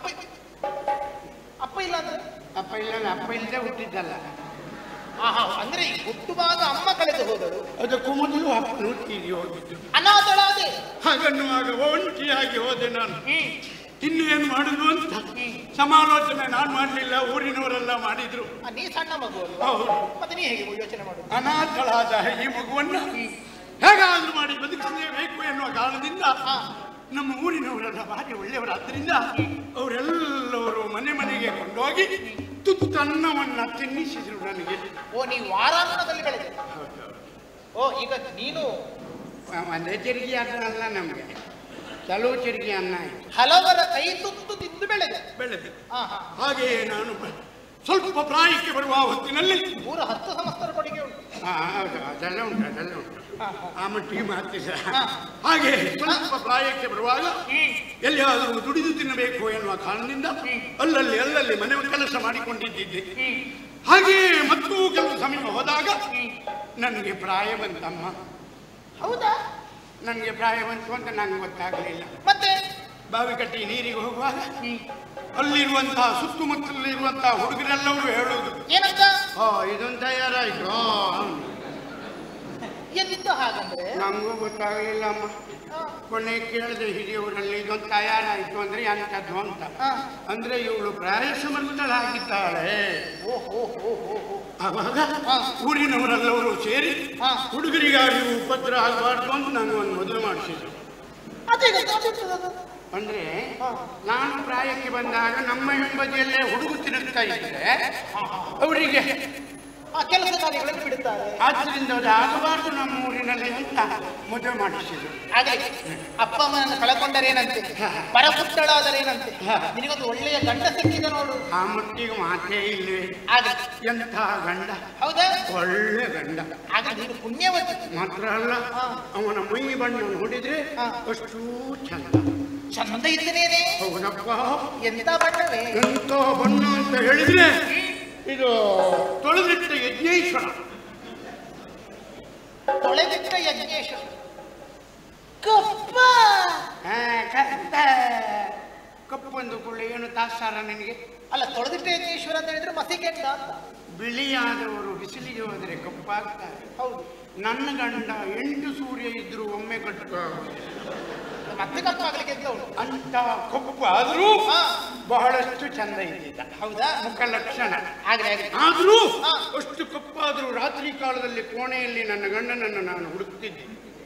ಅಪ್ಪ ಇಲ್ಲ ಅಂದ್ರೆ?
ಅಪ್ಪ ಇಲ್ಲ, ಅಪ್ಪ ಇಲ್ಲದೆ ಹುಟ್ಟಿದ್ದಲ್ಲ.
ಆಹಾ, ಅಂದ್ರೆ ಹುಟ್ಟುವಾಗ ಅಮ್ಮ ಕಳೆದು ಹೋದಳು,
ಅದಕ್ಕೂ ಮೊದಲು ಅಪ್ಪನು ತೀರಿ ಹೋಗಿದ್ದು.
ಅನಾಥಳಾದೆ.
ಹಾಗನ್ನುವಾಗ ಒಂಟಿಯಾಗಿ ಹೋದೆ ನಾನು. ಇನ್ನು ಏನು ಮಾಡುದು ಅಂತ ಸಮಾಲೋಚನೆ ನಾನು ಮಾಡಲಿಲ್ಲ, ಊರಿನವರೆಲ್ಲ ಮಾಡಿದ್ರು.
ಆ, ನೀ ಸಣ್ಣ ಮಗು ಅಲ್ವಾ?
ಹೌದು.
ಮತ್ತೆ ನೀ ಹೇಗೆ ಯೋಚನೆ ಮಾಡುದು?
ಅನಾಥಳಾದ ಈ ಮಗುವನ್ನ ಹೇಗಾದ್ರೂ ಮಾಡಿ ಬದುಕಿಸಲೇಬೇಕು ಎನ್ನುವ ಕಾರಣದಿಂದ ನಮ್ಮ ಊರಿನವರೆಲ್ಲ ಭಾರಿ ಒಳ್ಳೆಯವರಾದ್ರಿಂದ ಅವರೆಲ್ಲವರು ಮನೆ ಮನೆಗೆ ಕೊಂಡೋಗಿ ತುತ್ತನ್ನವನ್ನ ತಿನ್ನಿಸಿದ್ರು ನನಗೆ.
ಓ, ನೀವು ವಾರಾಂಗಣದಲ್ಲಿ ಬೆಳೆದೆ. ಓ, ಈಗ ನೀನು
ಒಂದೇ ಚೆರಿಗೆ ಅನ್ನಲ್ಲ, ನಮಗೆ ಕೆಲವು ಚೆರಿಗೆ ಅನ್ನ
ಹಲವರ ಕೈ ತುತ್ತು ತಿಂದು ಬೆಳೆದೆ.
ಬೆಳೆದೆ.
ಹಾ ಹಾ.
ಹಾಗೆಯೇ ನಾನು ಸ್ವಲ್ಪ ಪ್ರಾಯಕ್ಕೆ ಬರುವ ಹೊತ್ತಿನಲ್ಲಿ
ಪೂರ ಹತ್ತು ಸಂವತ್ಸರ ಕೊಡುಗೆ ಉಂಟು.
ಹಾ ಹೌದು, ಅದೆಲ್ಲ ಉಂಟು, ಅದೆಲ್ಲ ಉಂಟು.
ಹಾ, ಹಾ.
ಆ ಮಟ್ಟಿಗೆ ಮಾತಿಲ್ಲ.
ಹಾ.
ಹಾಗೆ ಸ್ವಲ್ಪ ಪ್ರಾಯಕ್ಕೆ ಬರುವಾಗ ಎಲ್ಲಿಯಾದರೂ ದುಡಿದು ತಿನ್ನಬೇಕು ಎನ್ನುವ ಕಾರಣದಿಂದ ಅಲ್ಲಲ್ಲಿ ಅಲ್ಲಲ್ಲಿ ಮನೆ ಕೆಲಸ ಮಾಡಿಕೊಂಡಿದ್ದಿದ್ದೆ. ಹಾಗೆಯೇ ಮತ್ತು ಕೆಲವು ಸಮಯ ಹೋದಾಗ ನನಗೆ ಪ್ರಾಯ ಬಂತಮ್ಮ.
ಹೌದಾ?
ನನಗೆ ಪ್ರಾಯ ಬಂತು ಅಂತ ನಂಗೆ ಗೊತ್ತಾಗಲಿಲ್ಲ.
ಮತ್ತೆ
ಬಾವಿ ಕಟ್ಟಿ ನೀರಿಗೆ ಹೋಗುವಾಗ ಅಲ್ಲಿರುವಂತಹ ಸುತ್ತಮುತ್ತಲಿರುವಂತಹ ಹುಡುಗರೆಲ್ಲವರು ಹೇಳುವುದು,
ಏನಂತ?
ಓ ಇದೊಂದು ತಯಾರಾಯ್ತು.
ಎಲ್ಲಿದ್ದು ಹಾಗಂದ್ರೆ?
ನಮಗೂ ಗೊತ್ತಾಗಲಿಲ್ಲ ಅಮ್ಮ.
ಹಾ.
ಕೊನೆ ಕೇಳಿದೆ ಹಿರಿಯವರಲ್ಲಿ, ಇದೊಂದು ತಯಾರಾಯ್ತು ಅಂದ್ರೆ ಎಂಥದ್ದು ಅಂತ.
ಹಾ.
ಅಂದ್ರೆ ಇವಳು ಪ್ರಾಯ ಸಮರ್ಥಳಾಗಿದ್ದಾಳೆ.
ಓಹೋ ಹೋ ಹೋ ಹೋ.
ಆವಾಗ
ಹಾ.
ಊರಿನವರೆಲ್ಲವರು ಸೇರಿ
ಹಾ.
ಹುಡುಗರಿಗಾಗಿ ಉಪದ್ರ ಆಗಬಾರ್ದು ಅಂತ ನಾನು ಒಂದು ಮದುವೆ ಮಾಡಿಸಿದ್ರು.
ಅದೇ ಗೊತ್ತಾಗ್ತದೆ.
ಅಂದ್ರೆ ನಾನು ಪ್ರಾಯಕ್ಕೆ ಬಂದಾಗ ನಮ್ಮ ಹಿಂಬದಿಯಲ್ಲೇ ಹುಡುಗ ತಿರುಗ್ತಾ ಇದ್ರೆ ಅವರಿಗೆ
ಆ ಕೆಲಸ ಕಾರ್ಯಗಳನ್ನು ಬಿಡುತ್ತಾರೆ.
ಆದ್ರಿಂದ ಅದು ಆಗಬಾರ್ದು ನಮ್ಮ ಊರಿನಲ್ಲಿ ಅಂತ ಮದುವೆ ಮಾಡಿಸಿದ್ರು.
ಹಾಗೆ ಅಪ್ಪ ಅಮ್ಮನನ್ನು ಕಳಕೊಂಡರೇನಂತೆ, ಪರಪುತ್ರಳಾದರೇನಂತೆ, ನಿನಗೊಂದು ಒಳ್ಳೆಯ ಗಂಡ ಸಿಕ್ಕಿದ ನೋಡು.
ಆ ಮಟ್ಟಿಗೆ ಮಾತೇ ಇಲ್ಲವೇ?
ಹಾಗೆ
ಎಂಥ ಗಂಡ,
ಹೌದಾ?
ಒಳ್ಳೆ ಗಂಡ.
ಹಾಗೆ ನೀನು ಪುಣ್ಯವತಿ.
ಮಾತ್ರ ಅಲ್ಲ, ಅವನ ಮೈ ಬಣ್ಣ ನೋಡಿದ್ರೆ
ಹಾ.
ಅಷ್ಟೂ ಚಂದ.
ಚಂದ ಇದ್ದೇನೆ.
ಹೌದಪ್ಪ,
ಎಂತ ಬಣ್ಣವೇ?
ಎಂತ ಬಣ್ಣ ಅಂತ ಹೇಳಿದ್ರೆ ಇದು ತೊಳೆದಿಟ್ಟ ಯಜ್ಞೇಶ್ವರ.
ತೊಳೆದಿಟ್ಟ ಯಜ್ಞೇಶ್ವರ. ಕಪ್ಪ
ಕಪ್ಪು ಒಂದು ಕೊಳ್ಳೆ ಏನು ತಾಸಾರ ನಿನಗೆ?
ಅಲ್ಲ, ತೊಳೆದಿಟ್ಟ ಯಜ್ಞೇಶ್ವರ ಅಂತ ಹೇಳಿದ್ರೆ ಮಸಿಕೆಂಡ ಅಂತ.
ಬಿಳಿಯಾದವರು ಬಿಸಿಲಿಗೆ ಹೋದರೆ ಕಪ್ಪಾಗ್ತಾರೆ.
ಹೌದು.
ನನ್ನ ಗಂಡ ಎಂಟು ಸೂರ್ಯ ಇದ್ರು ಒಮ್ಮೆ ಕಟ್ಟು
ಮತ್ತೆ ಕಪ್ಪಾಗಲಿಕ್ಕೆ ಅಂತ ಉಂಟು.
ಅಂತ ಕಪ್ಪು ಆದ್ರೂ
ಹಾ.
ಬಹಳಷ್ಟು ಚಂದ ಇದ್ದಿದ್ದ.
ಹೌದಾ?
ಮುಖ ಲಕ್ಷಣ.
ಹಾಗೆ ಹಾಗೆ.
ಆದ್ರೂ
ಹಾ.
ಅಷ್ಟು ಕಪ್ಪಾದ್ರೂ ರಾತ್ರಿ ಕಾಲದಲ್ಲಿ ಕೋಣೆಯಲ್ಲಿ ನನ್ನ ಗಂಡನನ್ನು ನಾನು ಹುಡುಕ್ತಿದ್ದೆ.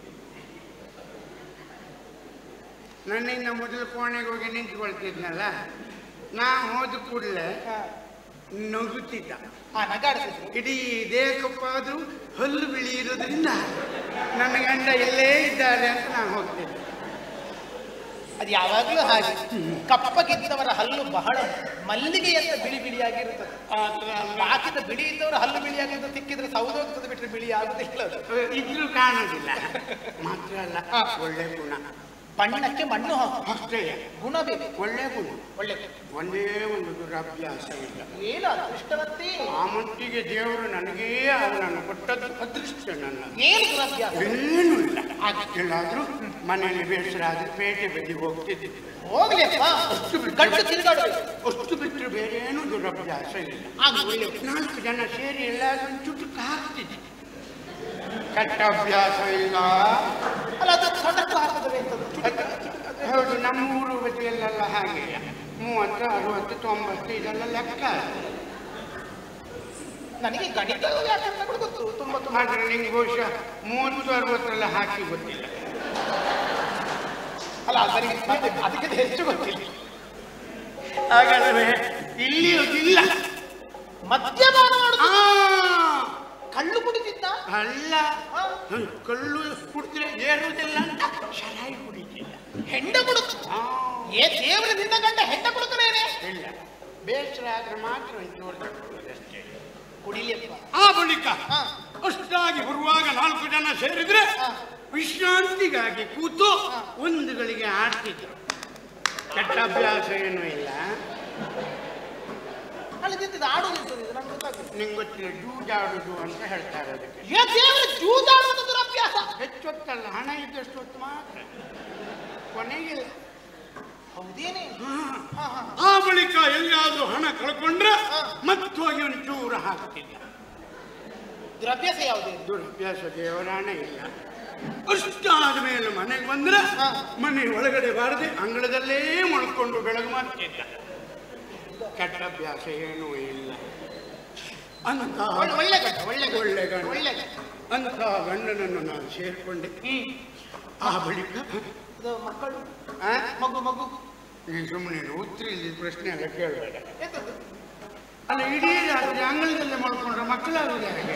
ನನ್ನಿಂದ ಮೊದಲು ಕೋಣೆಗೆ ಹೋಗಿ ನಿಂತ್ಕೊಳ್ತಿದ್ನಲ್ಲ, ನಾ ಹೋದ ಕೂಡಲೇ ನಗುತ್ತಿದ್ದ.
ಹಾ, ನಗಾಡ್ತಿದ್ರು.
ಇಡೀ ದೇಹ ಕಪ್ಪಾದ್ರೂ ಹಲ್ಲು ಬಿಳಿ ಇರೋದ್ರಿಂದ ನನ್ನ ಗಂಡ ಎಲ್ಲೇ ಇದ್ದಾರೆ ಅಂತ ನಾನು ಹೋಗ್ತಿದ್ದೆ.
ಅದು ಯಾವಾಗಲೂ ಹಾಗೆ. ಕಪ್ಪಗಿದ್ದವರ ಹಲ್ಲು ಬಹಳ ಮಲ್ಲಿಗೆಯಂತ ಬಿಳಿ ಬಿಳಿಯಾಗಿರುತ್ತದೆ. ಬಾಕಿದ ಬಿಳಿ ಇದ್ದವರ ಹಲ್ಲು ಬಿಳಿಯಾಗಿದ್ದು ಸಿಕ್ಕಿದ್ರೆ ಸೌದೋಗ್ತದೆ ಬಿಟ್ಟರೆ ಬಿಳಿ ಆಗುದಿಲ್ಲ.
ಇದ್ರೂ ಕಾಣೋದಿಲ್ಲ. ಮಾತ್ರ ಅಲ್ಲ, ಒಳ್ಳೆ ಗುಣ.
ಬಣ್ಣಕ್ಕೆ ಮಣ್ಣು
ಅಷ್ಟೇ
ಗುಣ ಬೇಕು.
ಒಳ್ಳೆ ಗುಣ.
ಒಳ್ಳೆ
ಒಂದೇ ಒಂದು ದುರಭ್ಯಾಸ ಇಲ್ಲ.
ಏನು ಅದೃಷ್ಟವಂತಿ.
ಆ ಮಟ್ಟಿಗೆ ದೇವರು ನನಗೇ ಅವನನ್ನು ಕೊಟ್ಟದ್ದು ಅದೃಷ್ಟ. ನನ್ನ
ಏನು ದುರಭ್ಯಾಸ?
ಏನೂ ಇಲ್ಲ. ಎಲ್ಲಾದ್ರೂ ಮನೆಯಲ್ಲಿ ಬೇಸರ ಆದ್ರೆ ಪೇಟೆ ಬದಿಗೆ ಹೋಗ್ತಿದ್ದೆ.
ಹೋಗ್ಲಿ ಗಂಟು ತಿರುಗಾಡಬೇಕು.
ಅಷ್ಟು ಬಿಟ್ಟರೆ ಬೇರೆ ಏನು ದುರಭ್ಯಾಸ ಇಲ್ಲ. ನಾಲ್ಕು ಜನ ಸೇರಿ ಎಲ್ಲಾದ್ರೂ ಚುಟುಕು ಹಾಕ್ತಿದ್ದೆ. ಕೆಟ್ಟ ಅಭ್ಯಾಸ ಇಲ್ಲ.
ಅಲ್ಲ ಅದು ಸೊಂಟಕ್ಕೆ ಹಾಕುತ್ತದೆ.
ಹೌದು, ನಮ್ಮ ಊರು ಬದಿಯಲ್ಲೆಲ್ಲ ಹಾಗೆ ಮೂವತ್ತು ಅರವತ್ತು ತೊಂಬತ್ತು ಇದೆಲ್ಲ ಲೆಕ್ಕ.
ನನಗೆ ಗಣಿತ ಯಾಕಂತ ಗೊತ್ತು ತುಂಬ ತುಂಬ.
ಆದ್ರೆ ನಿಂಗೆ ಬಹುಶಃ ಮೂವತ್ತು ಅರವತ್ತರೆಲ್ಲ ಹಾಕಿ ಗೊತ್ತಿಲ್ಲ.
ಅಲ್ಲ ಅದಕ್ಕೆ ಅದಕ್ಕೆ ಹೆಚ್ಚು ಗೊತ್ತಿಲ್ಲ.
ಹಾಗಾದ್ರೆ ಇಲ್ಲಿ ಇಲ್ಲ.
ಮದ್ಯಪಾನ ಮಾಡುದು. ಕಳ್ಳು ಕುಡಿತಿದ್ದ
ಅಲ್ಲ, ಕಳ್ಳು ಕುಡಿದ್ರೆ ಏರುವುದಿಲ್ಲ ಅಂತ ಶರಾಯಿ ಕುಡಿತಿಲ್ಲ.
ಹೆಂಡ ಕುಡುತ್ತ. ಏ ದೇವರ ನಿನ್ನ ಗಂಡ ಹೆಂಡ ಕುಡುತ್ತನೇನೆ.
ಇಲ್ಲ, ಬೇಸರ ಆದ್ರೆ ಮಾತ್ರ ಅಷ್ಟೇ
ಕುಡಿಲಿಪ್ಪ.
ಆ ಬಳಿಕ ಅಷ್ಟಾಗಿ ಬರುವಾಗ ನಾಲ್ಕು ಜನ ಸೇರಿದ್ರೆ ವಿಶ್ರಾಂತಿಗಾಗಿ ಕೂತು ಒಂದು ಗಳಿಗೆ ಆಡ್ತಿದ್ರು. ಕೆಟ್ಟ ಅಭ್ಯಾಸ ಏನೂ ಇಲ್ಲ.
ಅಲ್ಲಿ ನಿಂತಿದ್ದು ಆಡೋದು ನಮ್ಗೆ ಗೊತ್ತಾಗ್ತದೆ.
ನಿಂಗೆ ಗೊತ್ತಿಲ್ಲ, ಜೂಜಾಡುದು ಅಂತ ಹೇಳ್ತಾರೆ ಅದಕ್ಕೆ.
ದೇವರ ಜೂಜಾಡುವುದು ದುರಭ್ಯಾಸ.
ಹೆಚ್ಚೊತ್ತಲ್ಲ, ಹಣ ಇದ್ದಷ್ಟು ಹೊತ್ತು ಮಾತ್ರ, ಕೊನೆಗಿಲ್ಲ.
ಹೌದೇನೆ.
ಆ ಬಳಿಕ ಎಲ್ಲಿಯಾದ್ರೂ ಹಣ ಕಳ್ಕೊಂಡ್ರೆ ಮತ್ತೆ ಹೋಗಿ ಒಂದು ಚೂರು ಹಾಕ್ತಿಲ್ಲ.
ದುರಭ್ಯಾಸ ಯಾವುದೇ
ದುರಭ್ಯಾಸ ದೇವರ ಹಣ ಇಲ್ಲ. ಅಷ್ಟಾದ ಮೇಲೆ ಮನೆಗೆ ಬಂದ್ರೆ ಮನೆ ಒಳಗಡೆ ಬಾರದೆ ಅಂಗಳದಲ್ಲೇ ಮಳ್ಕೊಂಡು ಬೆಳಗ್ಗೆ ಮಾಡ್ತಿದ್ದ. ಕೆಟ್ಟ ಅಭ್ಯಾಸ ಏನೂ ಇಲ್ಲ. ಅಂತ
ಒಳ್ಳೆ ಗಂಡ ಒಳ್ಳೆ
ಒಳ್ಳೆ ಗಂಡ
ಒಳ್ಳೆ
ಅಂತ ಗಂಡನನ್ನು ನಾನು ಸೇರಿಕೊಂಡೆ. ಆ ಬಳಿಕ
ಮಕ್ಕಳು
ಆ
ಮಗು ಮಗು
ಈ ಸುಮ್ಮನೆ ಉತ್ತರ ಇಲ್ಲಿದ್ದ ಪ್ರಶ್ನೆ ಎಲ್ಲ ಕೇಳಬೇಡ.
ಎಂತದ್ದು?
ಅಲ್ಲ, ಇಡೀ ರಾತ್ರಿ ಅಂಗಳದಲ್ಲೇ ಮಾಡ್ಕೊಂಡ್ರೆ ಮಕ್ಕಳಾಗುದು ಯಾರಿಗೆ?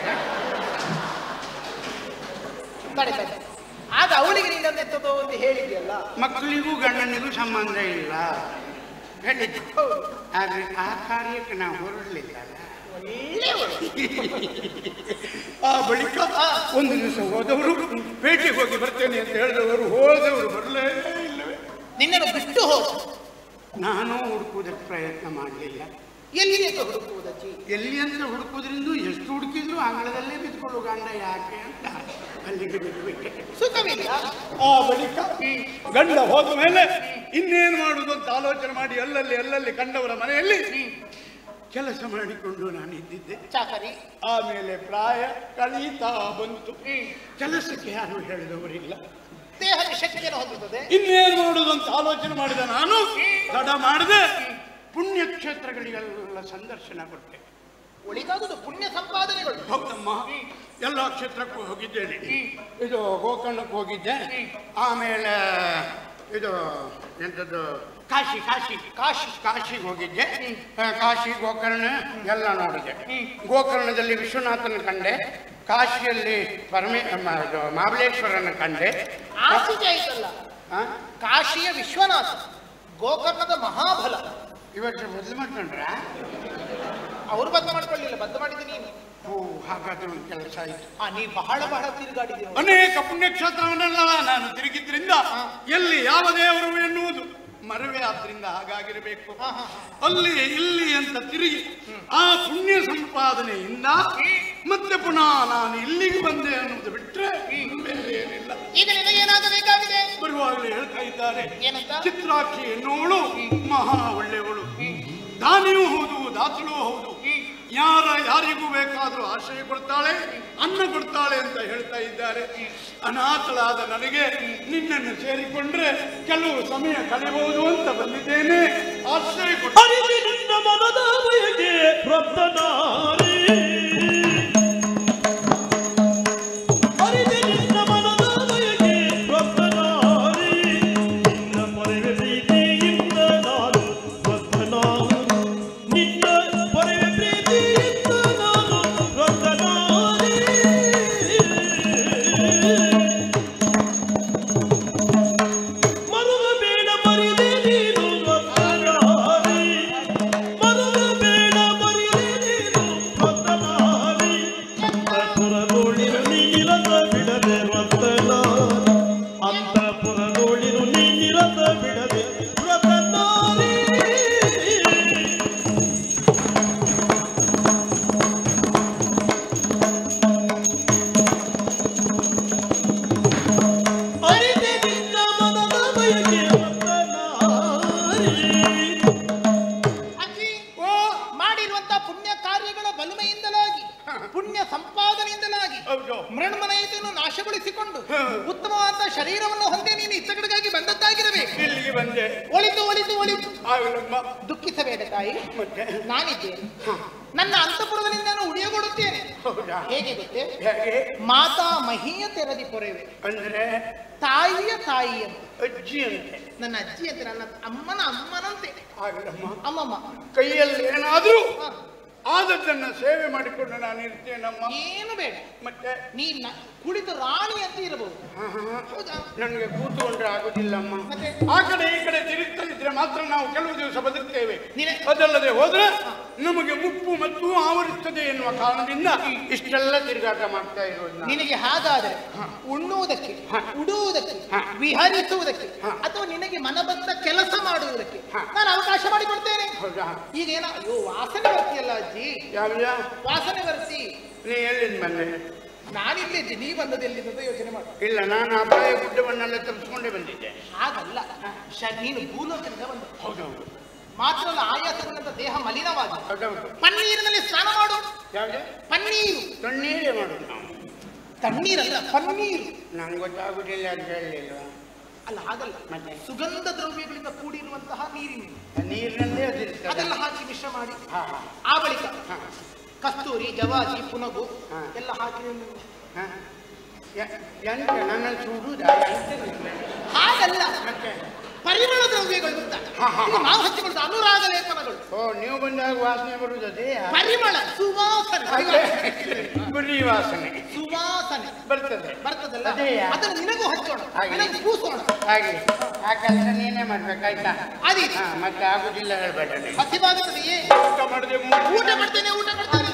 ತಡೆ ತಡೆ. ಆಗ ಅವಳಿಗೆ ನೀನೊಂದು ಎಂತದೋ ಒಂದು ಹೇಳಿದ್ಯಲ್ಲ.
ಮಕ್ಕಳಿಗೂ ಗಂಡನಿಗೂ ಸಂಬಂಧ ಇಲ್ಲ ಹೇಳಿದ್ದೆ. ಆದ್ರೆ ಆ ಕಾರ್ಯಕ್ಕೆ ನಾವು ಹೊರಡಲಿಲ್ಲ. ಆ ಬಳಿಕ ಒಂದು ದಿವಸ ಹೋದವರು ಪೇಟೆಗೆ ಹೋಗಿ ಬರ್ತೇನೆ ಅಂತ ಹೇಳಿದವರು ಹೋದವರು ಬರಲೇ ಇಲ್ಲವೇ.
ನಿನ್ನನ್ನು ಬಿಟ್ಟು ಹೋದ.
ನಾನು ಹುಡುಕುವುದಕ್ಕೆ ಪ್ರಯತ್ನ ಮಾಡಲಿಲ್ಲ.
ಎಲ್ಲಿ ಅಂತ ಹುಡುಕುವುದಜ್ಜಿ?
ಎಲ್ಲಿ ಅಂತ ಹುಡುಕುವುದ್ರಿಂದ ಎಷ್ಟು ಹುಡುಕಿದ್ರು ಅಂಗಳದಲ್ಲೇ ಬಿದ್ದುಕೊಳ್ಳು ಗಂಡ ಯಾಕೆ ಅಂತ ಅಲ್ಲಿಗೆ ಬಿಟ್ಟುಬಿಟ್ಟೆ.
ಸುಖವಿಲ್ಲ.
ಆ ಬಳಿಕ ಗಂಡ ಹೋದ ಮೇಲೆ ಇನ್ನೇನು ಮಾಡುವುದು ಅಂತ ಆಲೋಚನೆ ಮಾಡಿ ಅಲ್ಲಲ್ಲಿ ಅಲ್ಲಲ್ಲಿ ಕಂಡವರ ಮನೆಯಲ್ಲಿ ಕೆಲಸ ಮಾಡಿಕೊಂಡು ನಾನು ಇದ್ದಿದ್ದೆ.
ಚಾಕರಿ.
ಆಮೇಲೆ ಪ್ರಾಯ ಕಳೀತಾ ಬಂತು. ಕೆಲಸಕ್ಕೆ ಯಾರು ಹೇಳಿದವರಿಲ್ಲ.
ದೇಹದ ಶಕ್ತಿಯನ್ನು ಹೊಂದುತ್ತದೆ.
ಇನ್ನೇನು ಮಾಡುವುದು ಅಂತ ಆಲೋಚನೆ ಮಾಡಿದ ನಾನು ತಡ ಮಾಡದೆ ಪುಣ್ಯಕ್ಷೇತ್ರಗಳಿಗೆಲ್ಲ ಸಂದರ್ಶನ ಕೊಟ್ಟೆ.
ಒಳಿತಾದುದು ಪುಣ್ಯ ಸಂಪಾದನೆಗಳು.
ಹೌದಮ್ಮ, ಎಲ್ಲ ಕ್ಷೇತ್ರಕ್ಕೂ ಹೋಗಿದ್ದೇನೆ. ಇದು ಗೋಕರ್ಣಕ್ಕೆ ಹೋಗಿದ್ದೆ. ಆಮೇಲೆ ಇದು ಎಂಥದ್ದು ಕಾಶಿ ಕಾಶಿ ಕಾಶಿ ಕಾಶಿಗೆ ಹೋಗಿದ್ದೆ. ಕಾಶಿ ಗೋಕರ್ಣ ಎಲ್ಲ ನೋಡಿದೆ. ಗೋಕರ್ಣದಲ್ಲಿ ವಿಶ್ವನಾಥನ ಕಂಡೆ. ಕಾಶಿಯಲ್ಲಿ ಪರಮೇ ಮಹಾಬಲೇಶ್ವರನ ಕಂಡೆ.
ಆಚೆಗೆ ಆಯ್ತಲ್ಲ, ಕಾಶಿಯ ವಿಶ್ವನಾಥ, ಗೋಕರ್ಣದ ಮಹಾಬಲ.
ಇವತ್ತು ಬದಲು ಮಾಡ್ಕೊಂಡ್ರ?
ಅವ್ರು ಬದ್ಧ ಮಾಡ್ಕೊಳ್ಳಿಲ್ಲ, ಬದ್ಧ ಮಾಡಿದ್ದು ನೀನು.
ಓ, ಹಾಗಾದ್ರೆ ಒಂದು ಕೆಲಸ ಆಯ್ತು.
ಆ ನೀ ಬಹಳ ಬಹಳ ತಿರುಗಾಡಿದ್ದೀವಿ.
ಅನೇಕ ಪುಣ್ಯಕ್ಷೇತ್ರವನ್ನೆಲ್ಲ ನಾನು ತಿರುಗಿದ್ರಿಂದ ಎಲ್ಲಿ ಯಾವ ದೇವರು ಎನ್ನುವುದು ಮರವೇ ಆದ್ರಿಂದ ಹಾಗಾಗಿರಬೇಕು. ಅಲ್ಲಿ ಇಲ್ಲಿ ಅಂತ ತಿರುಗಿ ಆ ಪುಣ್ಯ ಸಂಪಾದನೆಯಿಂದ ಮತ್ತೆ ಪುನಃ ನಾನು ಇಲ್ಲಿಗೆ ಬಂದೆ ಅನ್ನೋದು ಬಿಟ್ರೆ ಬೇರೆ ಏನಿಲ್ಲ.
ಈಗ ನಿನಗೇನಾಗಬೇಕಾಗಿದೆ?
ಬರುವಾಗಲೇ ಹೇಳ್ತಾ ಇದ್ದಾರೆ,
ಏನಂತ?
ಚಿತ್ರಾಕ್ಷಿ ಎನ್ನುವಳು ಮಹಾ ಒಳ್ಳೆಯವಳು, ದಾನಿಯೂ ಹೌದು, ದಾತಳೂ ಹೌದು. ಯಾರ ಯಾರಿಗೂ ಬೇಕಾದರೂ ಆಶ್ರಯ ಕೊಡ್ತಾಳೆ, ಅನ್ನ ಕೊಡ್ತಾಳೆ ಅಂತ ಹೇಳ್ತಾ ಇದ್ದಾರೆ. ಅನಾಥಳಾದ ನನಗೆ ನಿನ್ನನ್ನು ಸೇರಿಕೊಂಡ್ರೆ ಕೆಲವು ಸಮಯ ಕಳೆಯಬಹುದು ಅಂತ ಬಂದಿದ್ದೇನೆ. ಆಶ್ರಯ ಕೊಡ್ತಾಳೆ.
ನಿನ್ನ ಮನದ ಬಯಕೆ ಪ್ರಪ್ತನಾರಿ, ಅರಿದೆ ನಿನ್ನ ಮನದ ಬಯಕೆ ಪ್ರಪ್ತನಾರಿ, ನಿನ್ನ ಪರವೆ ಪ್ರೀತಿಯಿಂದ ನಾನು ಪ್ರಪ್ತನಾರು, ನಿನ್ನ ಪರವೆ ಪ್ರೀತಿಯಿಂದ ನಾನು ಪ್ರಪ್ತನಾರಿ. ಮರುಗ ಬೇಡ ಮರಿ
ಮಾಡಿರುವಂತಹ ಪುಣ್ಯ ಕಾರ್ಯಗಳ ಬಲುಮೆಯಿಂದಲಾಗಿ ಪುಣ್ಯ ಸಂಪಾದನೆಯಿಂದಲಾಗಿ ಮೃಣ್ಮನೆಯನ್ನು ನಾಶಗೊಳಿಸಿಕೊಂಡು ಉತ್ತಮವಾದ ಶರೀರವನ್ನು ಹೊಂದಿ ನೀನು ಇತ್ತಗಡೆಗಾಗಿ ಬಂದದ್ದಾಗಿರಬೇಕು.
ಇಲ್ಲಿಗೆ ಬಂದೆ.
ಒಳಿತು ಒಳಿತು ಒಳಿತು
ಆಗಲಮ್ಮ.
ದುಃಖಿಸಬೇಡ ತಾಯಿ,
ಮತ್ತೆ
ನಾನಿದ್ದೇನೆ. ನನ್ನ ಅಂತಃಪುರದಲ್ಲಿ ನಾನು ಉಳಿಯಗೊಡುತ್ತೇನೆ. ಹೇಗೆ ಗೊತ್ತೇ?
ಹೇಗೆ?
ಮಾತಾ ಮಹಿಯ ತೆರದಿ ಪೊರೆವೆ
ಅಂದ್ರೆ
ತಾಯಿಯ ತಾಯಿ ಅಂತ,
ಅಜ್ಜಿ ಅಂತೆ.
ನನ್ನ ಅಜ್ಜಿ ಅಂತ, ನನ್ನ ಅಮ್ಮನ ಅಮ್ಮನಂತೆ.
ಆಗಲಮ್ಮ.
ಅಮ್ಮಮ್ಮ
ಕೈಯಲ್ಲಿ ಏನಾದ್ರೂ ಆದದ್ದನ್ನ ಸೇವೆ ಮಾಡಿಕೊಂಡು ನಾನು ಇರ್ತೇನಮ್ಮ.
ಏನು ಬೇಡ.
ಮತ್ತೆ
ನೀ ಕುಳಿತು ರಾಣಿ ಅಂತ ಇರಬಹುದು. ಹೌದಾ?
ನನಗೆ ಕೂತ್ಕೊಂಡ್ರೆ ಆಗುದಿಲ್ಲಮ್ಮ.
ಮತ್ತೆ?
ಆ ಕಡೆ ಈ ಕಡೆ ತಿರುಗ್ತಾ ಇದ್ರೆ ಮಾತ್ರ ನಾವು ಕೆಲವು ದಿವಸ ಬದುಕ್ತೇವೆ.
ನೀನೆ-
ಅದಲ್ಲದೆ ಹೋದ್ರೆ ನಮಗೆ ಮುಪ್ಪು ಮತ್ತು ಆವರಿಸ್ತದೆ ಎನ್ನುವ ಕಾರಣದಿಂದ ಇಷ್ಟೆಲ್ಲ ತಿರುಗಾಟ ಮಾಡ್ತಾ ಇರೋದು ನಾನು.
ನಿನಗೆ ಹಾಗಾದರೆ ಉಣ್ಣುವುದಕ್ಕೆ, ಉಡುವುದಕ್ಕೆ, ವಿಹರಿಸುವುದಕ್ಕೆ ಅಥವಾ ನಿನಗೆ ಮನಬಂದ ಕೆಲಸ ಮಾಡುವುದಕ್ಕೆ ನಾನು ಅವಕಾಶ ಮಾಡಿಕೊಡ್ತೇನೆ.
ಹೌದಾ?
ಈಗೇನ ಅಯ್ಯೋ ವಾಸನೆ ಬರ್ತೀಯಲ್ಲ ಅಜ್ಜಿ,
ಯಾವ
ವಾಸನೆ ಬರ್ತಿ.
ನೀ ಎಲ್ಲಿಂದ ಬಂದೆ?
ನಾನಿಲ್ಲಿದ್ದೆ, ನೀ ಬಂದದ್ದು ಎಲ್ಲಿಂದ ಯೋಚನೆ ಮಾಡು.
ಇಲ್ಲ, ನಾನು ಅಪಾಯ ಗುಡ್ಡವನ್ನೆಲ್ಲ ತಪ್ಪಿಸ್ಕೊಂಡೇ ಬಂದಿದ್ದೆ.
ಹಾಗಲ್ಲ, ಶ- ನೀನು ಭೂಲೋಕದಿಂದ ಬಂದ.
ಹೌದೌದು.
ಮಾತ್ರ ಅಲ್ಲ, ಆಯಾಸಗಳಿಂದ ದೇಹ ಮಲಿನವಾಗಿ
ಹೌದೌದು.
ಪನ್ನೀರಿನಲ್ಲಿ ಸ್ನಾನ ಮಾಡು.
ಯಾವ್ದು?
ಪನ್ನೀರು.
ತಣ್ಣೀರೇ ಮಾಡುದು ನಾವು.
ತಣ್ಣೀರಲ್ಲ, ಪನ್ನೀರು.
ನಂಗೆ ಗೊತ್ತಾಗುದಿಲ್ಲ ಅಂತ ಹೇಳಲಿಲ್ಲ.
ಅಲ್ಲ, ಹಾಗಲ್ಲ.
ಮತ್ತೆ?
ಸುಗಂಧ ದ್ರವ್ಯಗಳಿಂದ ಕೂಡಿರುವಂತಹ ನೀರಿನ
ನೀರಿನಲ್ಲೇ ಅದಿರ್ತದೆ.
ಅದೆಲ್ಲ ಹಾಕಿ ಮಿಶ್ರ ಮಾಡಿ
ಹಾ ಹಾ
ಆ ಬಳಿಕ
ಹಾ
ಕಸ್ತೂರಿ, ಜವಾಜಿ, ಪುನಗು
ಹಾ.
ಎಲ್ಲ ಹಾಕಿ
ಹಾ. ಯ- ಎಂತ ನನ್ನ ಸುಡುದಾ? ಎಂತ
ಹಾಗಲ್ಲ,
ಮತ್ತೆ?
ಪರಿಮಳ ದ್ರವ್ಯಗಳು ಅಂತ
ಹಾ, ಹಾ, ಹಾ.
ನಾವು ಹಚ್ಚಿಕೊಳ್ಳುದು ಅನುರಾಗ ಲೇಪನಗಳು.
ಓ, ನೀವು ಬಂದಾಗ ವಾಸನೆ ಬರುವುದೇ?
ಪರಿಮಳ, ಸುವಾಸನೆ.
ಗುರಿ ವಾಸನೆ
ಸುವಾಸನೆ
ಬರ್ತದೆ.
ಬರ್ತದಲ್ಲ,
ಅದೇಯಾ?
ಅದನ್ನು ನಿನಗೂ ಹಚ್ಚೋಣ,
ಹಾಗೆ.
ನಿನಗೂ ಕೂಸೋಣ.
ಹಾಗೆ ಆ ಕೆಲಸ ನೀನೇ ಮಾಡ್ಬೇಕಾಯ್ತಾ?
ಅದೇ
ಹಾ, ಮತ್ತೆ ಆಗುದಿಲ್ಲ ಹೇಳ್ಬೇಡ.
ಹಸಿವಾಗುತ್ತದೆಯೇ?
ಊಟ ಮಾಡದೆ
ಊಟ ಮಾಡ್ತೇನೆ, ಊಟ ಮಾಡ್ತೇನೆ.